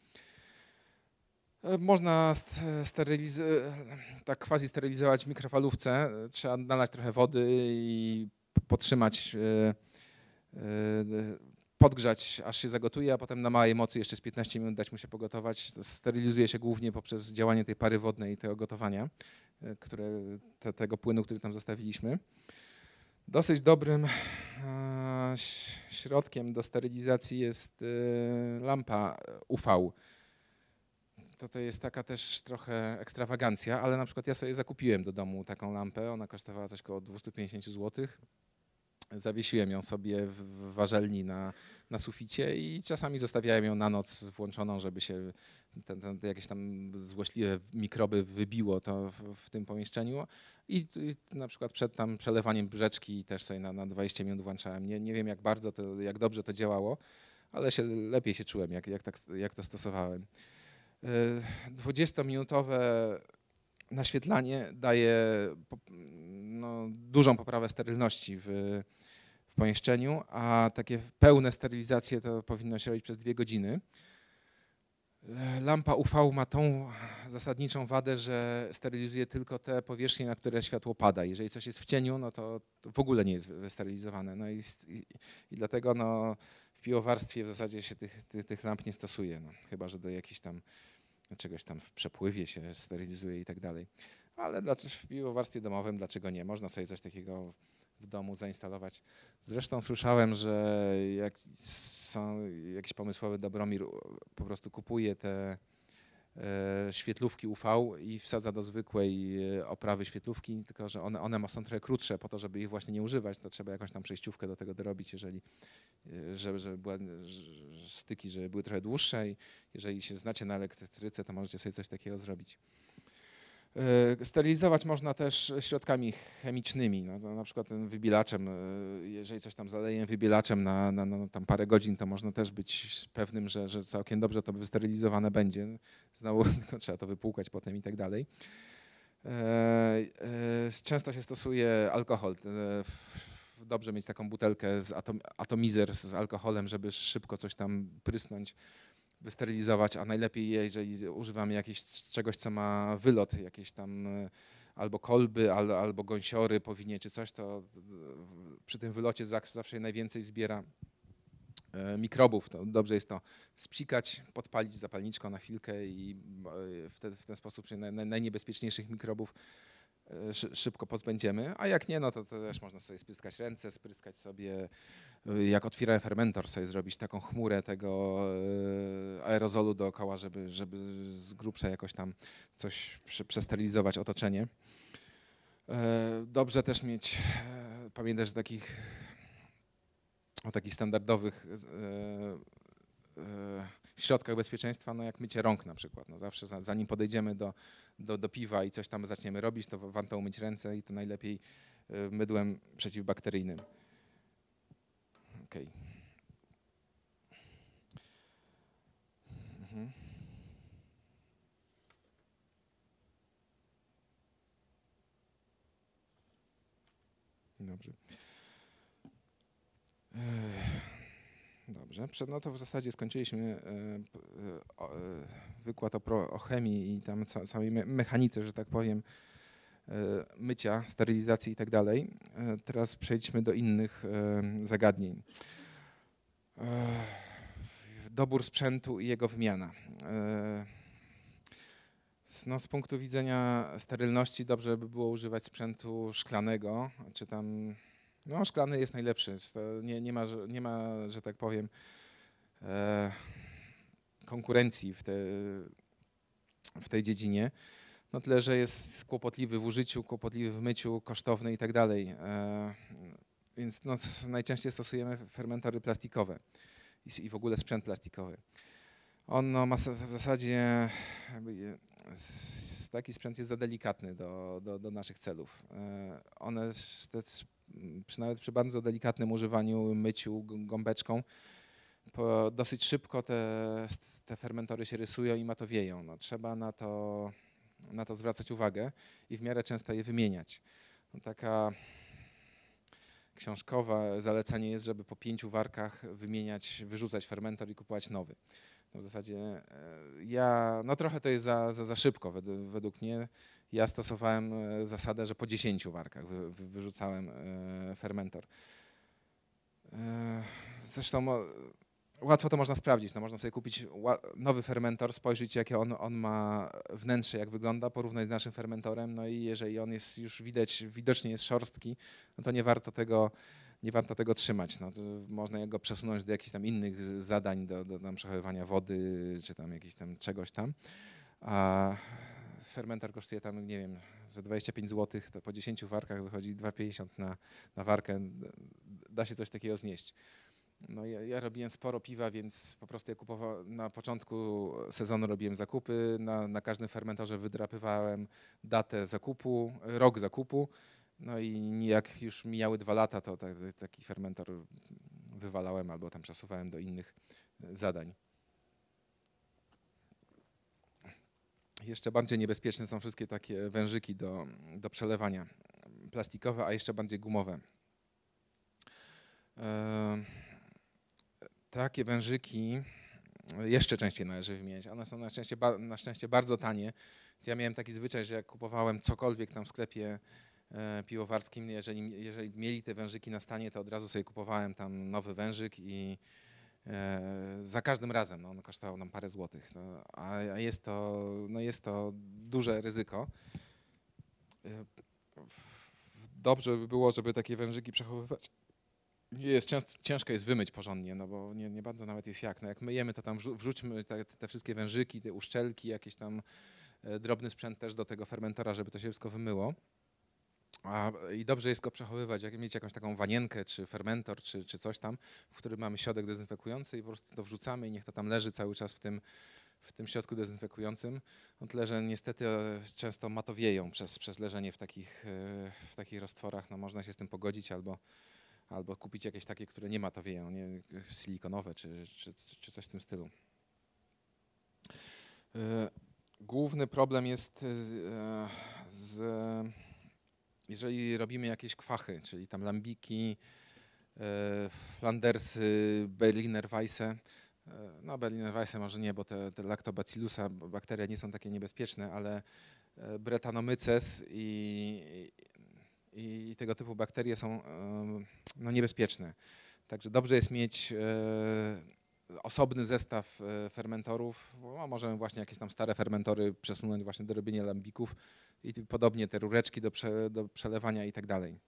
Można tak quasi sterylizować w mikrofalówce. Trzeba nalać trochę wody i podtrzymać, podgrzać, aż się zagotuje, a potem na małej mocy jeszcze z 15 minut dać mu się pogotować. To sterylizuje się głównie poprzez działanie tej pary wodnej i tego gotowania, tego płynu, który tam zostawiliśmy. Dosyć dobrym środkiem do sterylizacji jest lampa UV. To jest taka też trochę ekstrawagancja, ale na przykład ja sobie zakupiłem do domu taką lampę, ona kosztowała coś około 250 zł. Zawiesiłem ją sobie w warzelni na suficie i czasami zostawiałem ją na noc włączoną, żeby się jakieś tam złośliwe mikroby wybiło to w tym pomieszczeniu. I na przykład przed tam przelewaniem brzeczki też sobie na 20 minut włączałem. Nie wiem jak dobrze to działało, ale lepiej się czułem, jak to stosowałem. 20-minutowe naświetlanie daje dużą poprawę sterylności w pomieszczeniu, a takie pełne sterylizacje to powinno się robić przez 2 godziny. Lampa UV ma tą zasadniczą wadę, że sterylizuje tylko te powierzchnie, na które światło pada. Jeżeli coś jest w cieniu, no to w ogóle nie jest wysterylizowane. No i dlatego w piwowarstwie w zasadzie się tych lamp nie stosuje, no, chyba że do jakichś tam czegoś tam w przepływie się sterylizuje i tak dalej. Ale w piwowarstwie domowym dlaczego nie? Można sobie coś takiego w domu zainstalować. Zresztą słyszałem, że jak są jakiś pomysłowy Dobromir po prostu kupuje te świetlówki UV i wsadza do zwykłej oprawy świetlówki, tylko że one są trochę krótsze, po to, żeby ich właśnie nie używać, to trzeba jakąś tam przejściówkę do tego dorobić, żeby były styki, żeby były trochę dłuższe i jeżeli się znacie na elektryce, to możecie sobie coś takiego zrobić. Sterylizować można też środkami chemicznymi, no, to na przykład tym wybielaczem, jeżeli coś tam zaleję wybielaczem na tam parę godzin, to można też być pewnym, że całkiem dobrze to wysterylizowane będzie. Znowu tylko trzeba to wypłukać potem i tak dalej. Często się stosuje alkohol. Dobrze mieć taką butelkę z atomizer z alkoholem, żeby szybko coś tam prysnąć, wysterylizować, a najlepiej jeżeli używamy czegoś, co ma wylot, jakieś tam albo kolby, albo gąsiory powinie czy coś, to przy tym wylocie zawsze najwięcej zbiera mikrobów. To dobrze jest to spsikać, podpalić zapalniczką na chwilkę i w ten sposób najniebezpieczniejszych mikrobów szybko pozbędziemy, a jak nie, no to też można sobie spryskać ręce, spryskać sobie, jak otwierałem fermentor, sobie zrobić taką chmurę tego aerozolu dookoła, żeby z grubsza jakoś tam coś przesterylizować otoczenie. Dobrze też pamiętać, że o takich standardowych środkach bezpieczeństwa, no jak mycie rąk na przykład. No zawsze zanim podejdziemy do piwa i coś tam zaczniemy robić, to warto umyć ręce i to najlepiej mydłem przeciwbakteryjnym. Okay. Mhm. Dobrze. Dobrze, no to w zasadzie skończyliśmy wykład o chemii i tam całej mechanice, że tak powiem, mycia, sterylizacji i tak dalej. Teraz przejdźmy do innych zagadnień. Dobór sprzętu i jego wymiana. No, z punktu widzenia sterylności dobrze by było używać sprzętu szklanego, czy tam No, szklany jest najlepszy. Nie ma, że tak powiem, konkurencji w tej dziedzinie. No tyle, że jest kłopotliwy w użyciu, kłopotliwy w myciu, kosztowny i tak dalej. Więc no, najczęściej stosujemy fermentory plastikowe i w ogóle sprzęt plastikowy. On no, ma w zasadzie taki sprzęt jest za delikatny do naszych celów. One nawet przy bardzo delikatnym używaniu, myciu gąbeczką, dosyć szybko te fermentory się rysują i matowieją. No, trzeba na to zwracać uwagę i w miarę często je wymieniać. No, taka książkowe zalecenie jest, żeby po 5 warkach wyrzucać fermentor i kupować nowy. No w zasadzie no trochę to jest za szybko według mnie. Ja stosowałem zasadę, że po 10 warkach wyrzucałem fermentor. Zresztą łatwo to można sprawdzić. No, można sobie kupić nowy fermentor, spojrzeć jakie on ma wnętrze, jak wygląda, porównać z naszym fermentorem. No i jeżeli on jest już widocznie jest szorstki, no to nie warto tego trzymać. No, można go przesunąć do jakichś tam innych zadań, do tam przechowywania wody, czy tam jakichś tam czegoś tam. A fermentor kosztuje tam, nie wiem, za 25 zł, to po 10 warkach wychodzi 2,50 na warkę. Da się coś takiego znieść. No ja robiłem sporo piwa, więc po prostu na początku sezonu robiłem zakupy, na każdym fermentorze wydrapywałem datę zakupu, rok zakupu, no i jak już mijały 2 lata, to taki fermentor wywalałem albo tam przesuwałem do innych zadań. Jeszcze bardziej niebezpieczne są wszystkie takie wężyki do przelewania, plastikowe, a jeszcze bardziej gumowe. Takie wężyki jeszcze częściej należy wymieniać. One są na szczęście bardzo tanie. Więc ja miałem taki zwyczaj, że jak kupowałem cokolwiek tam w sklepie piwowarskim, jeżeli mieli te wężyki na stanie, to od razu sobie kupowałem tam nowy wężyk i za każdym razem on kosztował nam parę złotych. No, a jest to duże ryzyko. Dobrze by było, żeby takie wężyki przechowywać. Ciężko jest wymyć porządnie, no bo nie bardzo nawet jest jak. No jak myjemy, to tam wrzućmy te wszystkie wężyki, te uszczelki, jakiś tam drobny sprzęt też do tego fermentora, żeby to się wszystko wymyło. I dobrze jest go przechowywać, jak mieć jakąś taką wanienkę, czy fermentor, czy coś tam, w którym mamy środek dezynfekujący i po prostu to wrzucamy i niech to tam leży cały czas w tym środku dezynfekującym. No tyle, że niestety często matowieją przez leżenie w takich roztworach. No można się z tym pogodzić albo kupić jakieś takie, które nie matowieją, nie silikonowe czy coś w tym stylu. Główny problem jest jeżeli robimy jakieś kwachy, czyli tam lambiki, flandersy, Berliner Weisse. No Berliner Weisse może nie, bo te lactobacillusa, bakterie nie są takie niebezpieczne, ale Brettanomyces i tego typu bakterie są no, niebezpieczne. Także dobrze jest mieć osobny zestaw fermentorów. No, możemy właśnie jakieś tam stare fermentory przesunąć właśnie do robienia lambików i podobnie te rureczki do przelewania i tak dalej.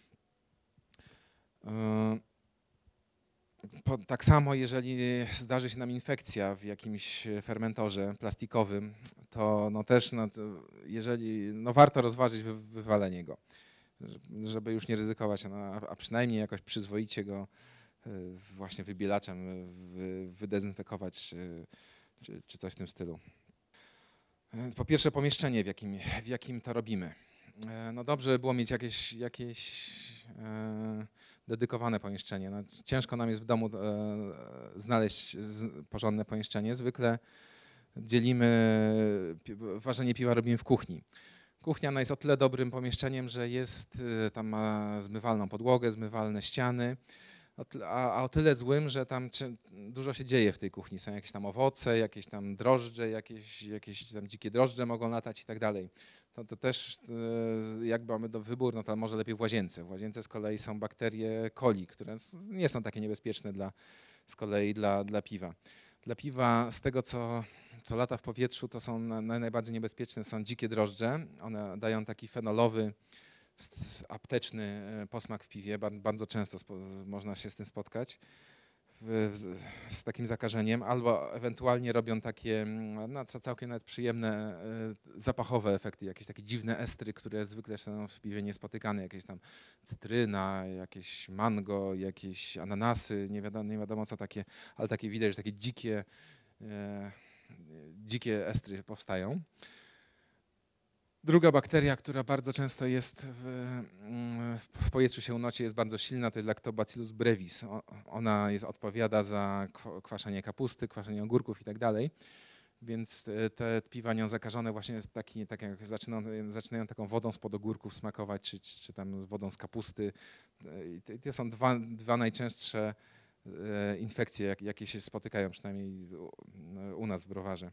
Tak samo, jeżeli zdarzy się nam infekcja w jakimś fermentorze plastikowym, to no też warto rozważyć wywalenie go, żeby już nie ryzykować, a przynajmniej jakoś przyzwoicie go właśnie wybielaczem wydezynfekować czy coś w tym stylu. Po pierwsze pomieszczenie, w jakim to robimy. No dobrze by było mieć jakieś dedykowane pomieszczenie. No, ciężko nam jest w domu znaleźć porządne pomieszczenie. Zwykle ważenie piwa robimy w kuchni. Kuchnia no, jest o tyle dobrym pomieszczeniem, że tam ma zmywalną podłogę, zmywalne ściany, a o tyle złym, że tam dużo się dzieje w tej kuchni. Są jakieś tam owoce, jakieś tam drożdże, jakieś tam dzikie drożdże mogą latać i tak dalej. To też jak mamy wybór, no to może lepiej w łazience. W łazience z kolei są bakterie coli, które nie są takie niebezpieczne z kolei dla piwa. Dla piwa z tego, co lata w powietrzu, to są najbardziej niebezpieczne są dzikie drożdże. One dają taki fenolowy apteczny posmak w piwie. Bardzo często można się z tym spotkać, z takim zakażeniem, albo ewentualnie robią takie no, całkiem nawet przyjemne zapachowe efekty, jakieś takie dziwne estry, które zwykle są w piwie niespotykane, jakieś tam cytryna, jakieś mango, jakieś ananasy, nie wiadomo co takie, ale takie widać, że takie dzikie estry powstają. Druga bakteria, która bardzo często jest w powietrzu się unosi, jest bardzo silna, to jest Lactobacillus brevis. Ona odpowiada za kwaszenie kapusty, kwaszenie ogórków i tak dalej. Więc te piwa nią zakażone właśnie tak jak zaczynają taką wodą spod ogórków smakować, czy tam wodą z kapusty. I to są dwa najczęstsze infekcje, jakie się spotykają przynajmniej u nas w browarze.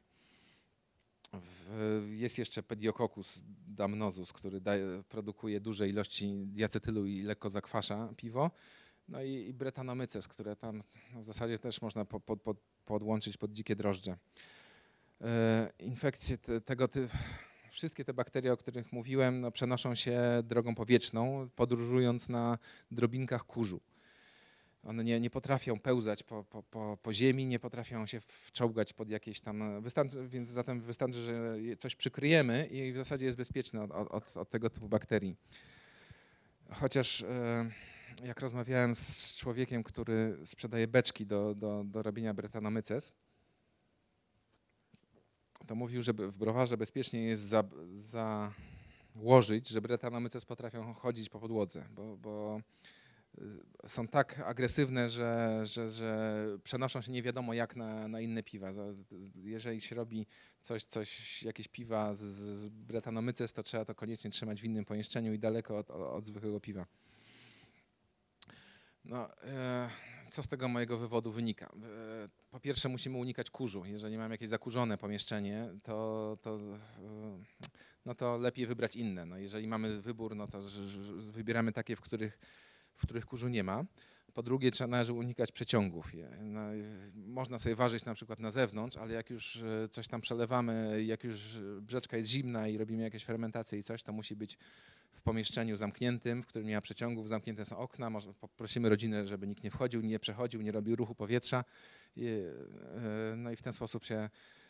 Jest jeszcze Pediococcus damnosus, który produkuje duże ilości diacetylu i lekko zakwasza piwo. No i Brettanomyces, które tam w zasadzie też można podłączyć pod dzikie drożdże. Infekcje wszystkie te bakterie, o których mówiłem, no, przenoszą się drogą powietrzną, podróżując na drobinkach kurzu. One nie potrafią pełzać po ziemi, nie potrafią się wczołgać pod jakieś tam... Więc zatem wystarczy, że coś przykryjemy i w zasadzie jest bezpieczne od tego typu bakterii. Chociaż jak rozmawiałem z człowiekiem, który sprzedaje beczki do robienia Brettanomyces, to mówił, że w browarze bezpiecznie jest założyć, że Brettanomyces potrafią chodzić po podłodze, bo są tak agresywne, że przenoszą się nie wiadomo jak na inne piwa. Jeżeli się robi jakieś piwa z Brettanomyces, to trzeba to koniecznie trzymać w innym pomieszczeniu i daleko od zwykłego piwa. No, co z tego mojego wywodu wynika? Po pierwsze musimy unikać kurzu. Jeżeli mamy jakieś zakurzone pomieszczenie, no to lepiej wybrać inne. No, jeżeli mamy wybór, no to wybieramy takie, w których kurzu nie ma. Po drugie, należy unikać przeciągów. No, można sobie ważyć na przykład na zewnątrz, ale jak już coś tam przelewamy, jak już brzeczka jest zimna i robimy jakieś fermentacje i coś, to musi być w pomieszczeniu zamkniętym, w którym nie ma przeciągów, zamknięte są okna. Poprosimy rodzinę, żeby nikt nie wchodził, nie przechodził, nie robił ruchu powietrza. No i w ten sposób się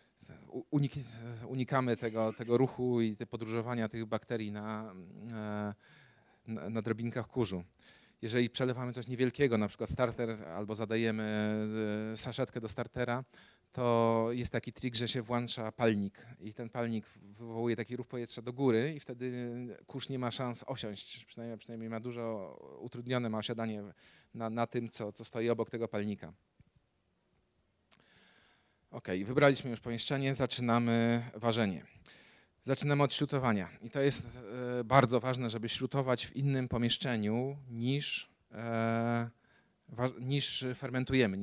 unikamy tego ruchu i podróżowania tych bakterii na drobinkach kurzu. Jeżeli przelewamy coś niewielkiego, na przykład starter, albo zadajemy saszetkę do startera, to jest taki trik, że się włącza palnik i ten palnik wywołuje taki ruch powietrza do góry i wtedy kurz nie ma szans osiąść, przynajmniej ma dużo utrudnione ma osiadanie na tym, co stoi obok tego palnika. Ok, wybraliśmy już pomieszczenie, zaczynamy ważenie. Zaczynamy od śrutowania i to jest bardzo ważne, żeby śrutować w innym pomieszczeniu niż fermentujemy,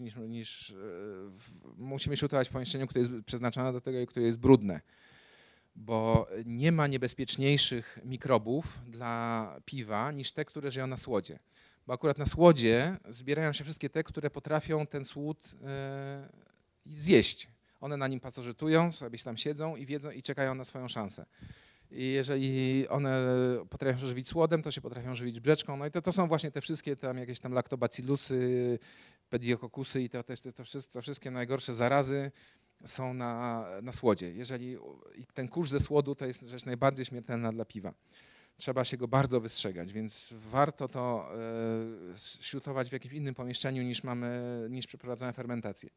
musimy śrutować w pomieszczeniu, które jest przeznaczone do tego i które jest brudne, bo nie ma niebezpieczniejszych mikrobów dla piwa niż te, które żyją na słodzie, bo akurat na słodzie zbierają się wszystkie te, które potrafią ten słód zjeść. One na nim pasożytują, sobie tam siedzą i wiedzą i czekają na swoją szansę. I jeżeli one potrafią się żywić słodem, to się potrafią żywić brzeczką. No i to są właśnie te wszystkie tam jakieś tam laktobacillusy, pediococcusy i to wszystkie najgorsze zarazy są na słodzie. Jeżeli ten kurz ze słodu to jest rzecz najbardziej śmiertelna dla piwa. Trzeba się go bardzo wystrzegać, więc warto to śrutować w jakimś innym pomieszczeniu niż przeprowadzamy fermentację.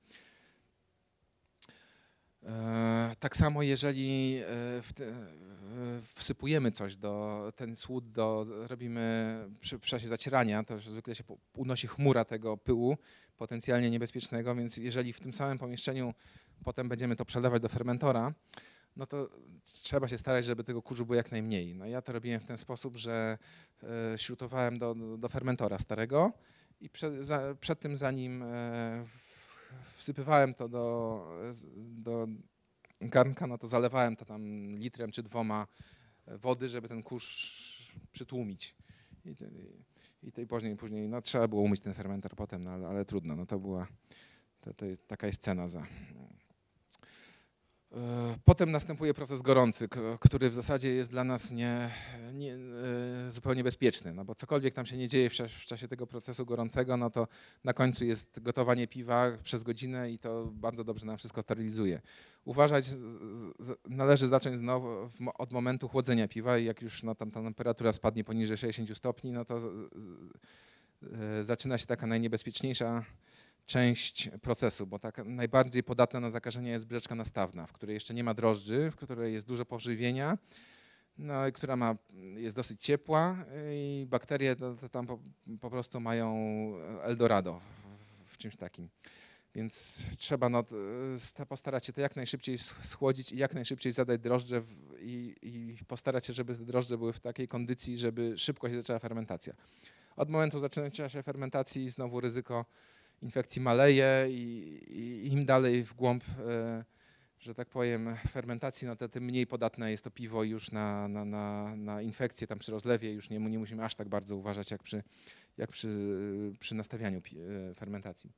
Tak samo jeżeli wsypujemy coś ten słód robimy przy czasie zacierania, to zwykle się unosi chmura tego pyłu potencjalnie niebezpiecznego, więc jeżeli w tym samym pomieszczeniu potem będziemy to przelewać do fermentora, no to trzeba się starać, żeby tego kurzu było jak najmniej. No ja to robiłem w ten sposób, że śrutowałem do fermentora starego i przed tym zanim wsypywałem to do garnka, no to zalewałem to tam litrem czy 2 wody, żeby ten kurz przytłumić. I później no, trzeba było umyć ten fermentor potem, no, ale trudno, no to taka jest cena za... Potem następuje proces gorący, który w zasadzie jest dla nas zupełnie bezpieczny, no bo cokolwiek tam się nie dzieje w czasie tego procesu gorącego, no to na końcu jest gotowanie piwa przez godzinę i to bardzo dobrze nam wszystko sterylizuje. Uważać należy zacząć znowu od momentu chłodzenia piwa i jak już no, tam ta temperatura spadnie poniżej 60 stopni, no to zaczyna się taka najniebezpieczniejsza część procesu, bo tak najbardziej podatna na zakażenia jest brzeczka nastawna, w której jeszcze nie ma drożdży, w której jest dużo pożywienia, no i która jest dosyć ciepła i bakterie to tam po prostu mają Eldorado w czymś takim. Więc trzeba postarać się to jak najszybciej schłodzić i jak najszybciej zadać drożdże i postarać się, żeby te drożdże były w takiej kondycji, żeby szybko się zaczęła fermentacja. Od momentu zaczęcia się fermentacji znowu ryzyko infekcji maleje i im dalej w głąb, że tak powiem, fermentacji, no to tym mniej podatne jest to piwo już na infekcje tam przy rozlewie. Już nie musimy aż tak bardzo uważać jak przy nastawianiu fermentacji.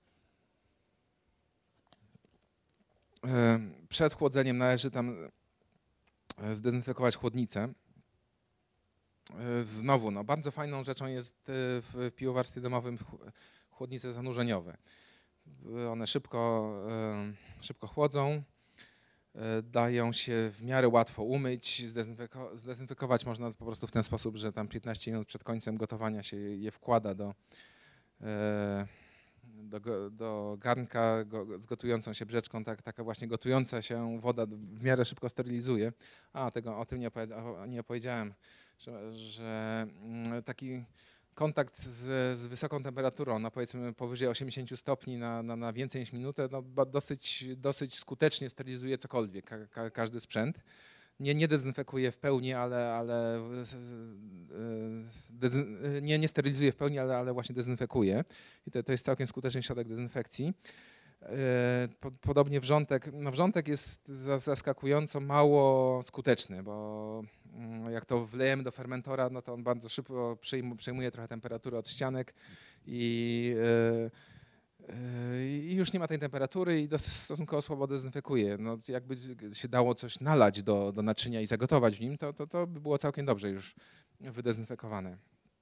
Przed chłodzeniem należy tam zdezynfekować chłodnicę. Znowu, no, bardzo fajną rzeczą jest w piwowarstwie domowym chłodnice zanurzeniowe. One szybko chłodzą, dają się w miarę łatwo umyć, zdezynfekować można po prostu w ten sposób, że tam 15 minut przed końcem gotowania się je wkłada do garnka z gotującą się brzeczką, taka właśnie gotująca się woda w miarę szybko sterylizuje. O tym nie opowiedziałem, że taki kontakt z wysoką temperaturą, no powiedzmy powyżej 80 stopni na więcej niż minutę, no dosyć skutecznie sterylizuje cokolwiek, każdy sprzęt. Nie dezynfekuje w pełni, nie sterylizuje w pełni, ale właśnie dezynfekuje. I to jest całkiem skuteczny środek dezynfekcji. Podobnie wrzątek. No wrzątek jest zaskakująco mało skuteczny, bo jak to wlejemy do fermentora, no to on bardzo szybko przejmuje trochę temperaturę od ścianek i już nie ma tej temperatury i stosunkowo słabo dezynfekuje. No, jakby się dało coś nalać do naczynia i zagotować w nim, to by było całkiem dobrze już wydezynfekowane.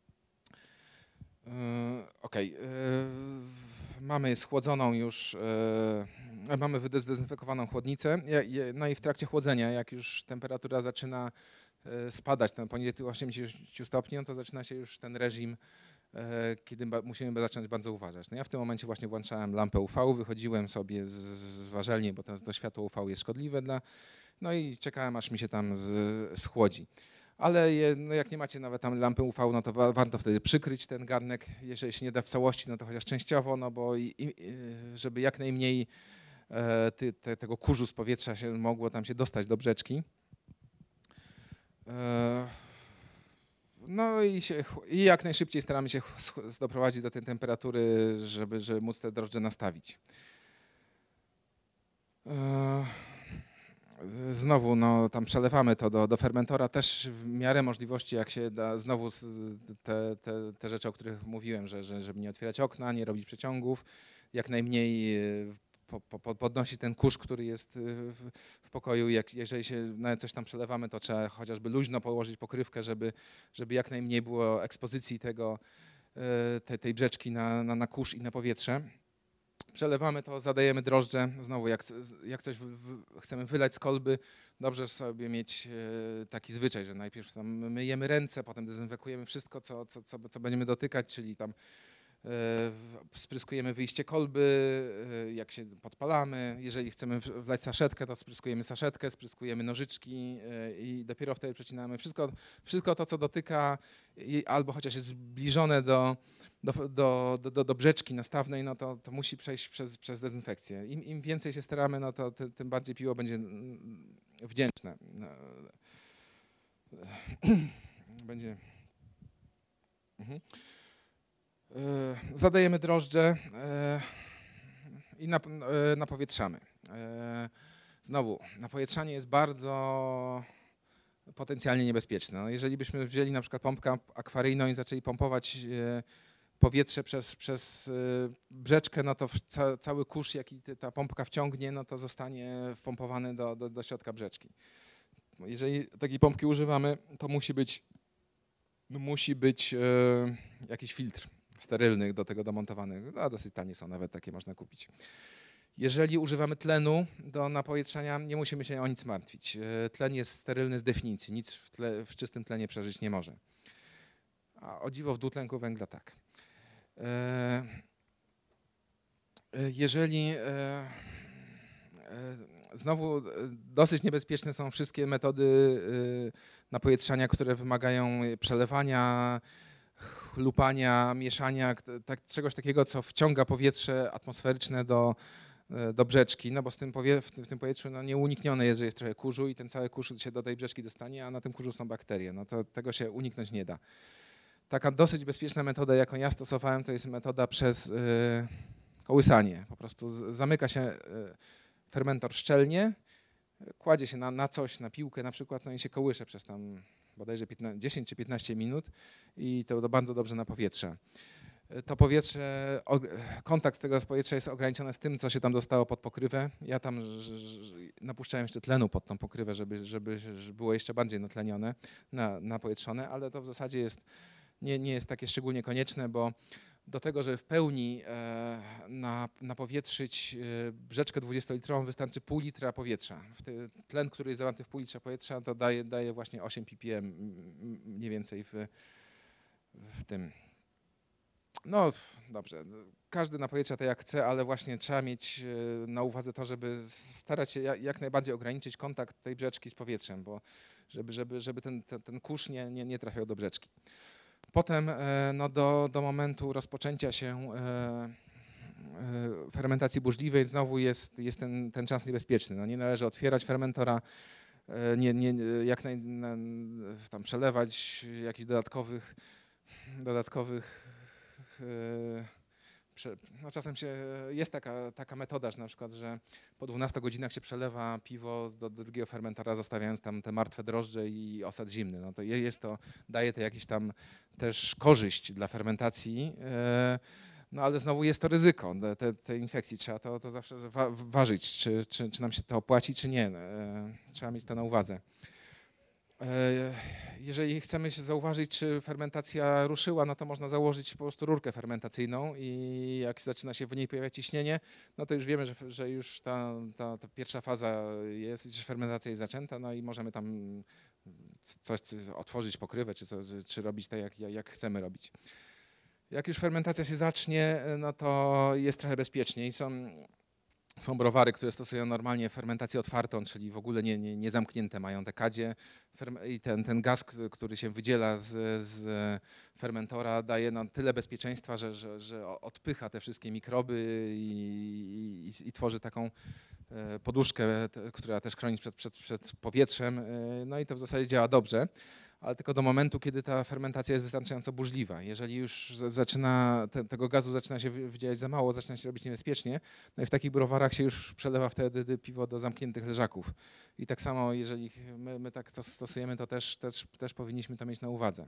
Okej. Mamy schłodzoną już, mamy zdezynfekowaną chłodnicę, no i w trakcie chłodzenia, jak już temperatura zaczyna spadać poniżej tych 80 stopni, no to zaczyna się już ten reżim, kiedy musimy zacząć bardzo uważać. No ja w tym momencie właśnie włączałem lampę UV, wychodziłem sobie z warzelni, bo to światło UV jest szkodliwe no i czekałem, aż mi się tam schłodzi. Ale no jak nie macie nawet tam lampy UV, no to warto wtedy przykryć ten garnek, jeżeli się nie da w całości, no to chociaż częściowo, no bo żeby jak najmniej tego kurzu z powietrza się mogło tam się dostać do brzeczki. No i jak najszybciej staramy się doprowadzić do tej temperatury, żeby móc te drożdże nastawić. Znowu no, tam przelewamy to do fermentora też w miarę możliwości, jak się da, znowu te rzeczy, o których mówiłem, żeby nie otwierać okna, nie robić przeciągów, jak najmniej podnosić ten kurz, który jest w pokoju. Jeżeli się nawet coś tam przelewamy, to trzeba chociażby luźno położyć pokrywkę, żeby jak najmniej było ekspozycji tej brzeczki na kurz i na powietrze. Przelewamy to, zadajemy drożdże. Znowu, jak coś chcemy wylać z kolby, dobrze sobie mieć taki zwyczaj, że najpierw tam myjemy ręce, potem dezynfekujemy wszystko, co będziemy dotykać, czyli tam spryskujemy wyjście kolby, jak się podpalamy. Jeżeli chcemy wlać saszetkę, to spryskujemy saszetkę, spryskujemy nożyczki i dopiero wtedy przecinamy. Wszystko to, co dotyka albo chociaż jest zbliżone do brzeczki nastawnej, no to musi przejść przez dezynfekcję. Im więcej się staramy, no to tym bardziej piwo będzie wdzięczne. Będzie. Zadajemy drożdże i napowietrzamy. Znowu, napowietrzanie jest bardzo potencjalnie niebezpieczne. No jeżeli byśmy wzięli na przykład pompkę akwaryjną i zaczęli pompować powietrze przez brzeczkę, no to cały kurz, jaki ta pompka wciągnie, no to zostanie wpompowany do środka brzeczki. Jeżeli takiej pompki używamy, to musi być jakiś filtr sterylny do tego domontowany. A dosyć tanie są, nawet takie można kupić. Jeżeli używamy tlenu do napowietrzania, nie musimy się o nic martwić. Tlen jest sterylny z definicji, nic w czystym tlenie przeżyć nie może. A o dziwo w dwutlenku węgla tak. Jeżeli znowu dosyć niebezpieczne są wszystkie metody napowietrzania, które wymagają przelewania, chlupania, mieszania, czegoś takiego, co wciąga powietrze atmosferyczne do brzeczki, no bo w tym powietrzu no, nieuniknione jest, że jest trochę kurzu i ten cały kurz się do tej brzeczki dostanie, a na tym kurzu są bakterie. No to tego się uniknąć nie da. Taka dosyć bezpieczna metoda, jaką ja stosowałem, to jest metoda przez kołysanie. Po prostu zamyka się fermentor szczelnie, kładzie się na coś, na piłkę na przykład, no i się kołysze przez tam bodajże 10 czy 15 minut i to bardzo dobrze napowietrza. To powietrze, kontakt tego z powietrza jest ograniczony z tym, co się tam dostało pod pokrywę. Ja tam napuszczałem jeszcze tlenu pod tą pokrywę, żeby było jeszcze bardziej natlenione, napowietrzone, ale to w zasadzie nie jest takie szczególnie konieczne, bo do tego, żeby w pełni napowietrzyć brzeczkę 20-litrową, wystarczy pół litra powietrza. Tlen, który jest zawarty w pół litra powietrza, to daje właśnie 8 ppm mniej więcej w tym. No dobrze, każdy napowietrza to jak chce, ale właśnie trzeba mieć na uwadze to, żeby starać się jak najbardziej ograniczyć kontakt tej brzeczki z powietrzem, bo żeby ten kurz nie trafiał do brzeczki. Potem no do momentu rozpoczęcia się fermentacji burzliwej znowu jest ten czas niebezpieczny. No nie należy otwierać fermentora, tam przelewać jakichś dodatkowych no czasem jest taka metoda, że na przykład, że po 12 godzinach się przelewa piwo do drugiego fermentora, zostawiając tam te martwe drożdże i osad zimny. No to daje to jakiś tam też korzyść dla fermentacji, no ale znowu jest to ryzyko tej infekcji. Trzeba to zawsze ważyć, czy nam się to opłaci, czy nie. Trzeba mieć to na uwadze. Jeżeli chcemy się zauważyć, czy fermentacja ruszyła, no to można założyć po prostu rurkę fermentacyjną i jak zaczyna się w niej pojawiać ciśnienie, no to już wiemy, że już ta pierwsza faza jest, że fermentacja jest zaczęta, no i możemy tam coś otworzyć pokrywę, czy robić tak, jak chcemy robić. Jak już fermentacja się zacznie, no to jest trochę bezpieczniej. Są browary, które stosują normalnie fermentację otwartą, czyli w ogóle nie zamknięte mają te kadzie i ten gaz, który się wydziela z fermentora, daje nam tyle bezpieczeństwa, że odpycha te wszystkie mikroby i tworzy taką poduszkę, która też chroni przed powietrzem. No i to w zasadzie działa dobrze, ale tylko do momentu, kiedy ta fermentacja jest wystarczająco burzliwa. Jeżeli już tego gazu zaczyna się wydzielać za mało, zaczyna się robić niebezpiecznie, no i w takich browarach się już przelewa wtedy piwo do zamkniętych leżaków. I tak samo, jeżeli my tak to stosujemy, to też powinniśmy to mieć na uwadze.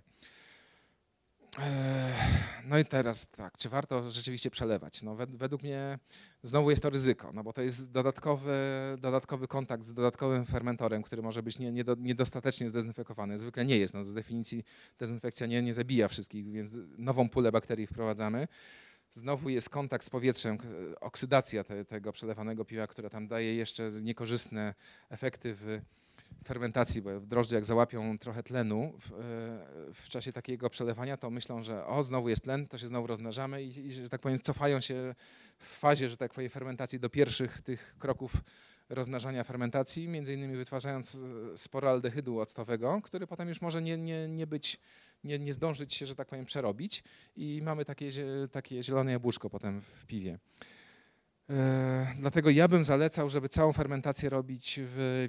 No i teraz tak, czy warto rzeczywiście przelewać? No według mnie znowu jest to ryzyko, no bo to jest dodatkowy kontakt z dodatkowym fermentorem, który może być niedostatecznie zdezynfekowany. Zwykle nie jest, no z definicji dezynfekcja nie zabija wszystkich, więc nową pulę bakterii wprowadzamy. Znowu jest kontakt z powietrzem, oksydacja tego przelewanego piwa, która tam daje jeszcze niekorzystne efekty w fermentacji, bo drożdże jak załapią trochę tlenu w czasie takiego przelewania, to myślą, że znowu jest tlen, to się znowu rozmnażamy i że tak powiem cofają się w fazie, że tak powiem, fermentacji do pierwszych tych kroków rozmnażania fermentacji, między innymi wytwarzając sporo aldehydu octowego, który potem już może nie zdążyć się, że tak powiem, przerobić i mamy takie zielone jabłuszko potem w piwie. Dlatego ja bym zalecał, żeby całą fermentację robić w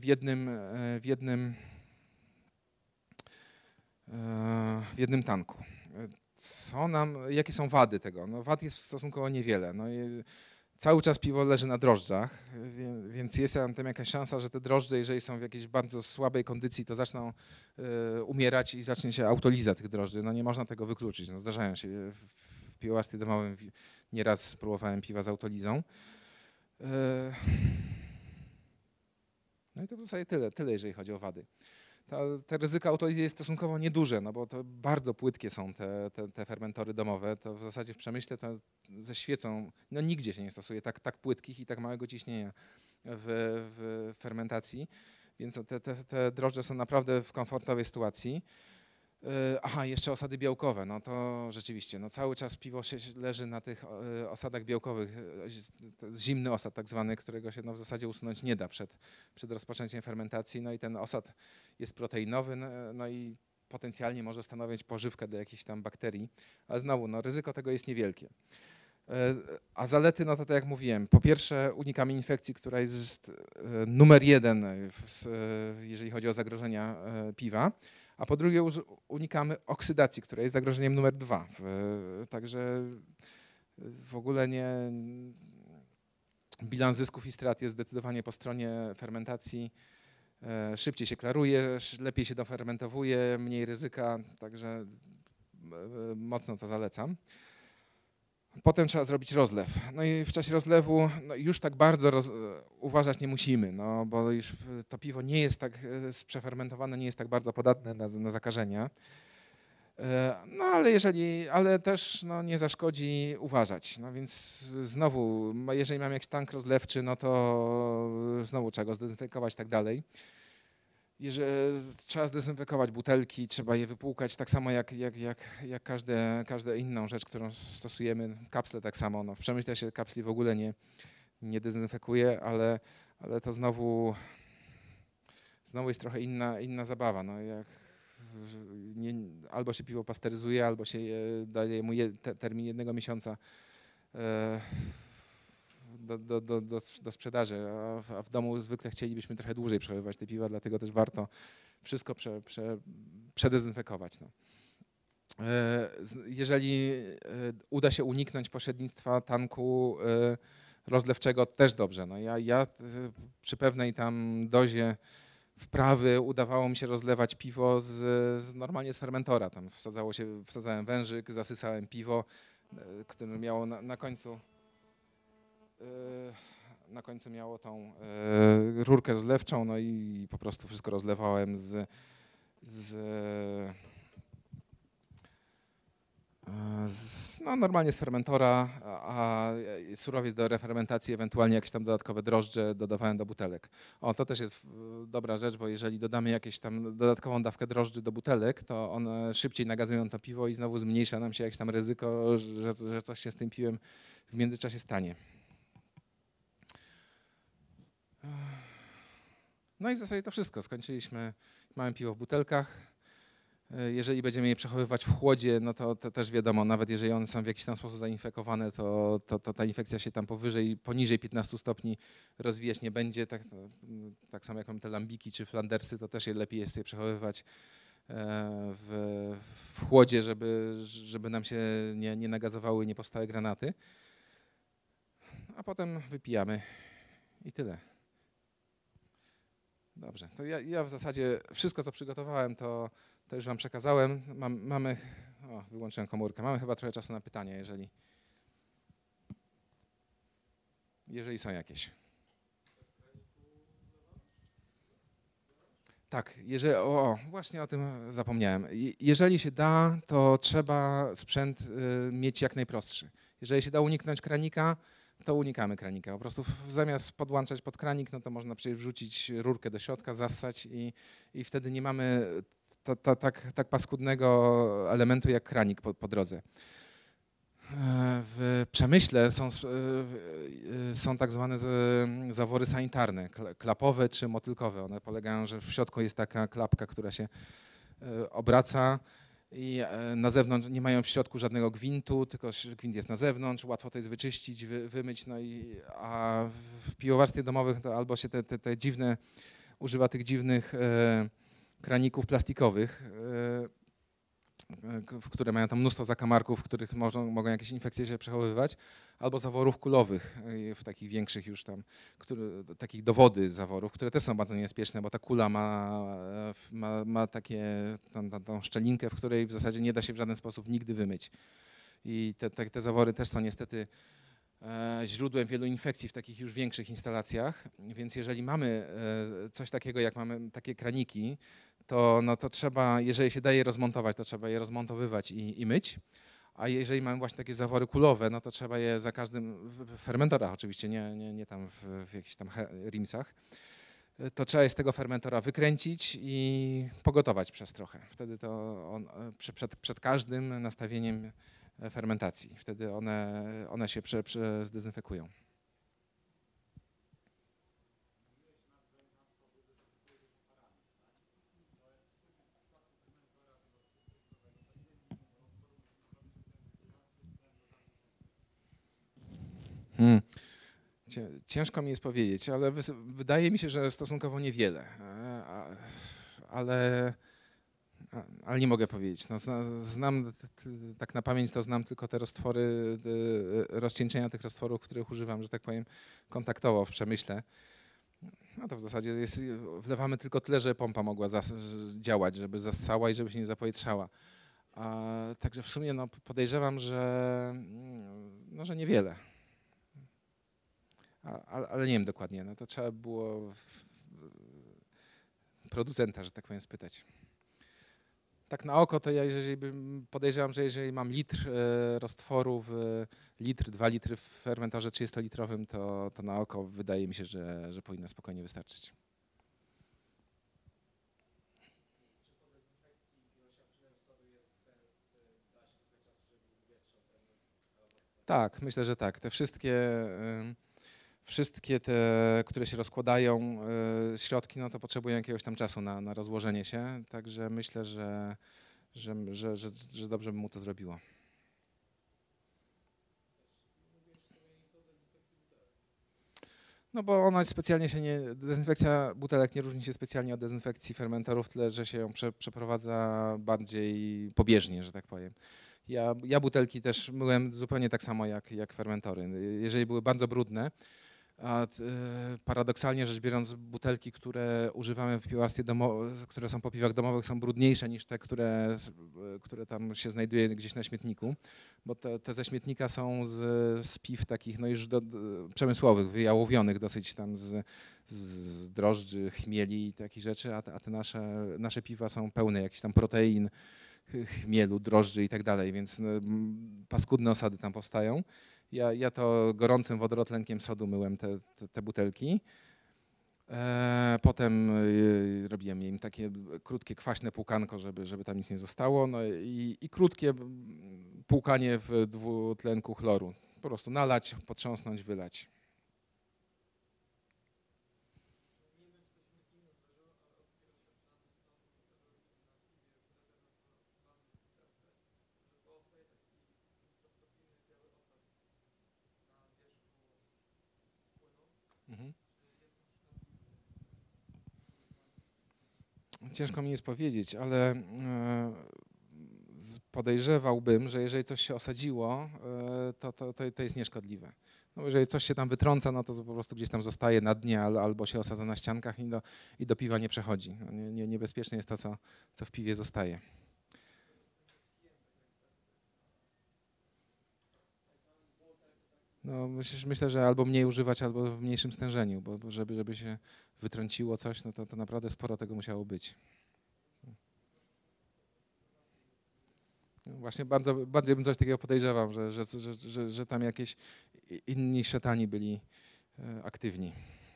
jednym tanku. Jakie są wady tego? No, wad jest stosunkowo niewiele. No, cały czas piwo leży na drożdżach, więc jest tam jakaś szansa, że te drożdże, jeżeli są w jakiejś bardzo słabej kondycji, to zaczną umierać i zacznie się autoliza tych drożdży. No nie można tego wykluczyć. No, zdarzają się piwowarstwie domowym nieraz spróbowałem piwa z autolizą. No i to w zasadzie tyle jeżeli chodzi o wady. Te ryzyko autolizy jest stosunkowo nieduże, no bo to bardzo płytkie są te fermentory domowe. To w zasadzie w przemyśle to ze świecą, no nigdzie się nie stosuje tak płytkich i tak małego ciśnienia w fermentacji, więc te drożdże są naprawdę w komfortowej sytuacji. Aha, jeszcze osady białkowe, no to rzeczywiście, no cały czas piwo się leży na tych osadach białkowych, to jest zimny osad tak zwany, którego się no w zasadzie usunąć nie da przed rozpoczęciem fermentacji, no i ten osad jest proteinowy, no i potencjalnie może stanowić pożywkę do jakichś tam bakterii, ale znowu, no ryzyko tego jest niewielkie. A zalety, no to tak jak mówiłem, po pierwsze unikamy infekcji, która jest numer jeden, jeżeli chodzi o zagrożenia piwa, a po drugie unikamy oksydacji, która jest zagrożeniem numer 2. Także w ogóle bilans zysków i strat jest zdecydowanie po stronie fermentacji. Szybciej się klaruje, lepiej się dofermentowuje, mniej ryzyka, także mocno to zalecam. Potem trzeba zrobić rozlew. No i w czasie rozlewu no już tak bardzo uważać nie musimy, no bo już to piwo nie jest tak przefermentowane, nie jest tak bardzo podatne na zakażenia. No ale też no, nie zaszkodzi uważać. No więc znowu, jeżeli mam jakiś tank rozlewczy, no to znowu trzeba go zdezynfekować i tak dalej. Trzeba zdezynfekować butelki, trzeba je wypłukać tak samo jak każdą inną rzecz, którą stosujemy. Kapsle tak samo. No, w przemyśle się kapsli w ogóle nie dezynfekuje, ale to znowu jest trochę inna zabawa. No, albo się piwo pasteryzuje, albo się daje mu termin 1 miesiąca do sprzedaży, a w domu zwykle chcielibyśmy trochę dłużej przechowywać te piwa, dlatego też warto wszystko przedezynfekować. No. Jeżeli uda się uniknąć pośrednictwa tanku rozlewczego, też dobrze. No ja przy pewnej tam dozie wprawy udawało mi się rozlewać piwo normalnie z fermentora. Tam wsadzałem wężyk, zasysałem piwo, które miało na końcu miało tą rurkę rozlewczą, no i po prostu wszystko rozlewałem normalnie z fermentora, a surowiec do refermentacji, ewentualnie jakieś tam dodatkowe drożdże dodawałem do butelek. To też jest dobra rzecz, bo jeżeli dodamy jakieś tam dodatkową dawkę drożdży do butelek, to one szybciej nagazują to piwo i znowu zmniejsza nam się jakieś tam ryzyko, że coś się z tym piwem w międzyczasie stanie. No i w zasadzie to wszystko. Skończyliśmy. Mamy piwo w butelkach. Jeżeli będziemy je przechowywać w chłodzie, no to też wiadomo, nawet jeżeli one są w jakiś tam sposób zainfekowane, to ta infekcja się tam poniżej 15 stopni rozwijać nie będzie. Tak samo jak mamy te lambiki czy flandersy, to też lepiej jest je przechowywać w chłodzie, żeby nam się nie nagazowały, nie powstały granaty. A potem wypijamy i tyle. Dobrze, to ja w zasadzie wszystko, co przygotowałem, to już wam przekazałem. Wyłączyłem komórkę. Mamy chyba trochę czasu na pytania, jeżeli są jakieś. Tak, właśnie o tym zapomniałem. Jeżeli się da, to trzeba sprzęt mieć jak najprostszy. Jeżeli się da uniknąć kranika, to unikamy kranika. Po prostu zamiast podłączać pod kranik, no to można przecież wrzucić rurkę do środka, zassać i wtedy nie mamy tak paskudnego elementu jak kranik po drodze. W przemyśle są tak zwane zawory sanitarne, klapowe czy motylkowe. One polegają, że w środku jest taka klapka, która się obraca i na zewnątrz nie mają w środku żadnego gwintu, tylko gwint jest na zewnątrz, łatwo to jest wyczyścić, wymyć. A w piwowarstwie domowym to albo się te dziwne, używa tych dziwnych kraników plastikowych, które mają tam mnóstwo zakamarków, w których mogą jakieś infekcje się przechowywać, albo zaworów kulowych, w takich większych już tam, takich dowody zaworów, które też są bardzo niebezpieczne, bo ta kula ma tą szczelinkę, w której w zasadzie nie da się w żaden sposób nigdy wymyć. i te zawory też są niestety źródłem wielu infekcji w takich już większych instalacjach, więc jeżeli mamy coś takiego, jak mamy takie kraniki, to trzeba, jeżeli się daje rozmontować, to trzeba je rozmontowywać i myć. A jeżeli mamy właśnie takie zawory kulowe, no to trzeba je za każdym, w fermentorach oczywiście, nie tam w jakichś tam rimsach, to trzeba je z tego fermentora wykręcić i pogotować przez trochę. Wtedy to przed każdym nastawieniem fermentacji. Wtedy one się zdezynfekują. Ciężko mi jest powiedzieć, ale wydaje mi się, że stosunkowo niewiele. Ale nie mogę powiedzieć. No, znam tak na pamięć, to znam tylko te roztwory, rozcieńczenia tych roztworów, których używam, że tak powiem, kontaktowo w przemyśle. No to w zasadzie wlewamy tylko tyle, żeby pompa mogła działać, żeby zassała i żeby się nie zapowietrzała. Także w sumie no, podejrzewam, że niewiele. Ale nie wiem dokładnie. No to trzeba było producenta, że tak powiem, spytać. Tak na oko to ja podejrzewam, że jeżeli mam litr roztworu, litr, 2 litry w fermentorze 30-litrowym, to na oko wydaje mi się, że powinno spokojnie wystarczyć. Tak, myślę, że tak. Te wszystkie te, które się rozkładają środki, no to potrzebują jakiegoś tam czasu na rozłożenie się, także myślę, że dobrze by mu to zrobiło. No bo ona specjalnie się dezynfekcja butelek nie różni się specjalnie od dezynfekcji fermentorów, tyle że się ją przeprowadza bardziej pobieżnie, że tak powiem. Ja butelki też myłem zupełnie tak samo jak fermentory. Jeżeli były bardzo brudne, paradoksalnie rzecz biorąc, butelki, które używamy w piwarstwie domowym, które są po piwach domowych, są brudniejsze niż te, które tam się znajduje gdzieś na śmietniku, bo te ze śmietnika są z piw takich no już przemysłowych, wyjałowionych dosyć tam z drożdży, chmieli i takich rzeczy, a te nasze piwa są pełne jakichś tam protein, chmielu, drożdży i tak dalej, więc no, paskudne osady tam powstają. Ja to gorącym wodorotlenkiem sodu myłem te butelki. Potem robiłem im takie krótkie, kwaśne płukanko, żeby tam nic nie zostało. No i krótkie płukanie w dwutlenku chloru. Po prostu nalać, potrząsnąć, wylać. Mhm. Ciężko mi jest powiedzieć, ale podejrzewałbym, że jeżeli coś się osadziło, to jest nieszkodliwe. No, jeżeli coś się tam wytrąca, no to po prostu gdzieś tam zostaje na dnie albo się osadza na ściankach i do piwa nie przechodzi. No, niebezpieczne jest to, co w piwie zostaje. No, myślę, że albo mniej używać, albo w mniejszym stężeniu, bo żeby się wytrąciło coś, no to naprawdę sporo tego musiało być. Właśnie bardziej bym coś takiego podejrzewał, że tam jakieś inni szatani byli aktywni.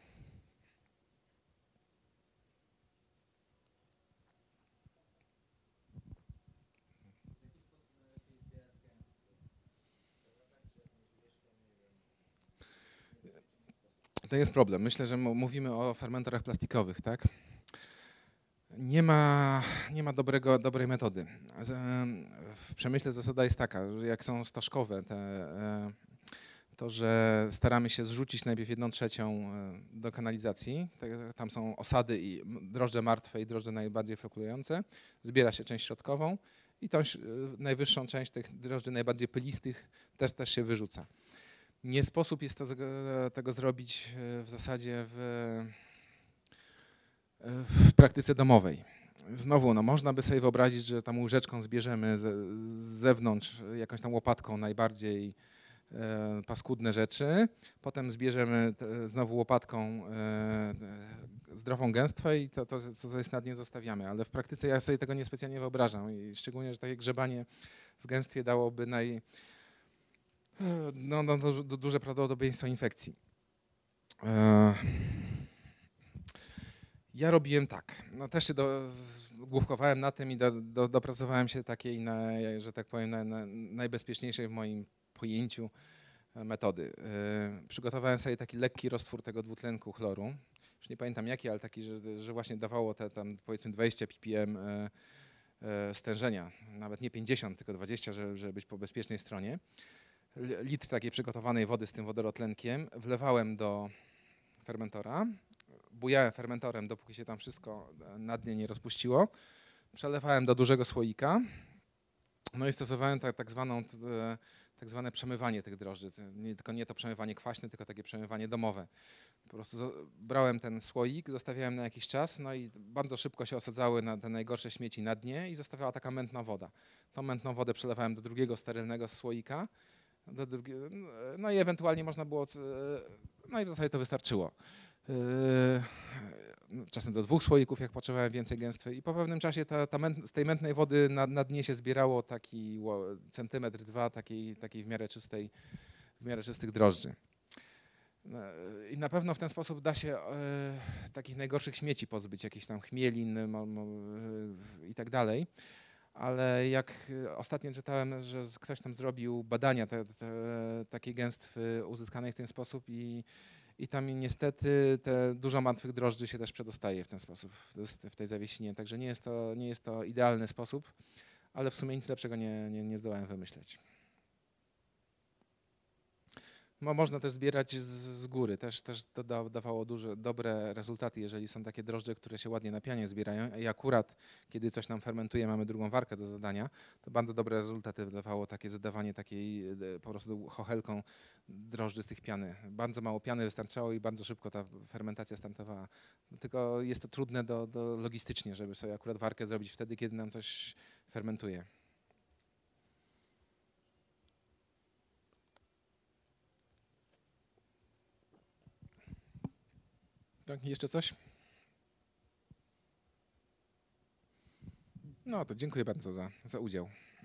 To jest problem. Myślę, że mówimy o fermentorach plastikowych, tak? Nie ma dobrej metody. W przemyśle zasada jest taka, że jak są stożkowe, to że staramy się zrzucić najpierw 1/3 do kanalizacji. Tam są osady i drożdże martwe i drożdże najbardziej fekulujące. Zbiera się część środkową i tą najwyższą część tych drożdży najbardziej pylistych też się wyrzuca. Nie sposób jest tego zrobić w zasadzie w praktyce domowej. Znowu, no można by sobie wyobrazić, że tam łyżeczką zbierzemy z zewnątrz jakąś tam łopatką najbardziej paskudne rzeczy, potem zbierzemy znowu łopatką zdrową gęstwę i to, co jest na dnie, zostawiamy. Ale w praktyce ja sobie tego niespecjalnie wyobrażam i szczególnie, że takie grzebanie w gęstwie dałoby duże prawdopodobieństwo infekcji. Ja robiłem tak, no też się główkowałem na tym i dopracowałem się takiej, że tak powiem, najbezpieczniejszej w moim pojęciu metody. Przygotowałem sobie taki lekki roztwór tego dwutlenku chloru. Już nie pamiętam jaki, ale taki, że właśnie dawało te tam powiedzmy 20 ppm stężenia. Nawet nie 50, tylko 20, żeby być po bezpiecznej stronie. Litr takiej przygotowanej wody z tym wodorotlenkiem wlewałem do fermentora. Bujałem fermentorem, dopóki się tam wszystko na dnie nie rozpuściło. Przelewałem do dużego słoika. No i stosowałem tak zwane przemywanie tych drożdży. Tylko nie to przemywanie kwaśne, tylko takie przemywanie domowe. Po prostu brałem ten słoik, zostawiałem na jakiś czas, no i bardzo szybko się osadzały na te najgorsze śmieci na dnie i zostawała taka mętna woda. Tą mętną wodę przelewałem do drugiego sterylnego słoika, no i ewentualnie można było, no i w zasadzie to wystarczyło. Czasem do 2 słoików, jak potrzebowałem więcej gęstwy i po pewnym czasie z tej mętnej wody na dnie się zbierało taki centymetr, 2 takiej w miarę czystych drożdży. I na pewno w ten sposób da się takich najgorszych śmieci pozbyć, jakichś tam chmielin i tak dalej. Ale jak ostatnio czytałem, że ktoś tam zrobił badania takiej gęstwy uzyskanej w ten sposób i tam niestety dużo martwych drożdży się też przedostaje w ten sposób, w tej zawiesinie. Także nie jest to idealny sposób, ale w sumie nic lepszego nie zdołałem wymyśleć. Można też zbierać z góry, też to dawało dobre rezultaty, jeżeli są takie drożdże, które się ładnie na pianie zbierają i akurat kiedy coś nam fermentuje, mamy drugą warkę do zadania, to bardzo dobre rezultaty dawało takie zadawanie takiej po prostu chochelką drożdży z tych piany. Bardzo mało piany wystarczało i bardzo szybko ta fermentacja startowała. Tylko jest to trudne logistycznie, żeby sobie akurat warkę zrobić wtedy, kiedy nam coś fermentuje. Tak, jeszcze coś? No to dziękuję bardzo za udział.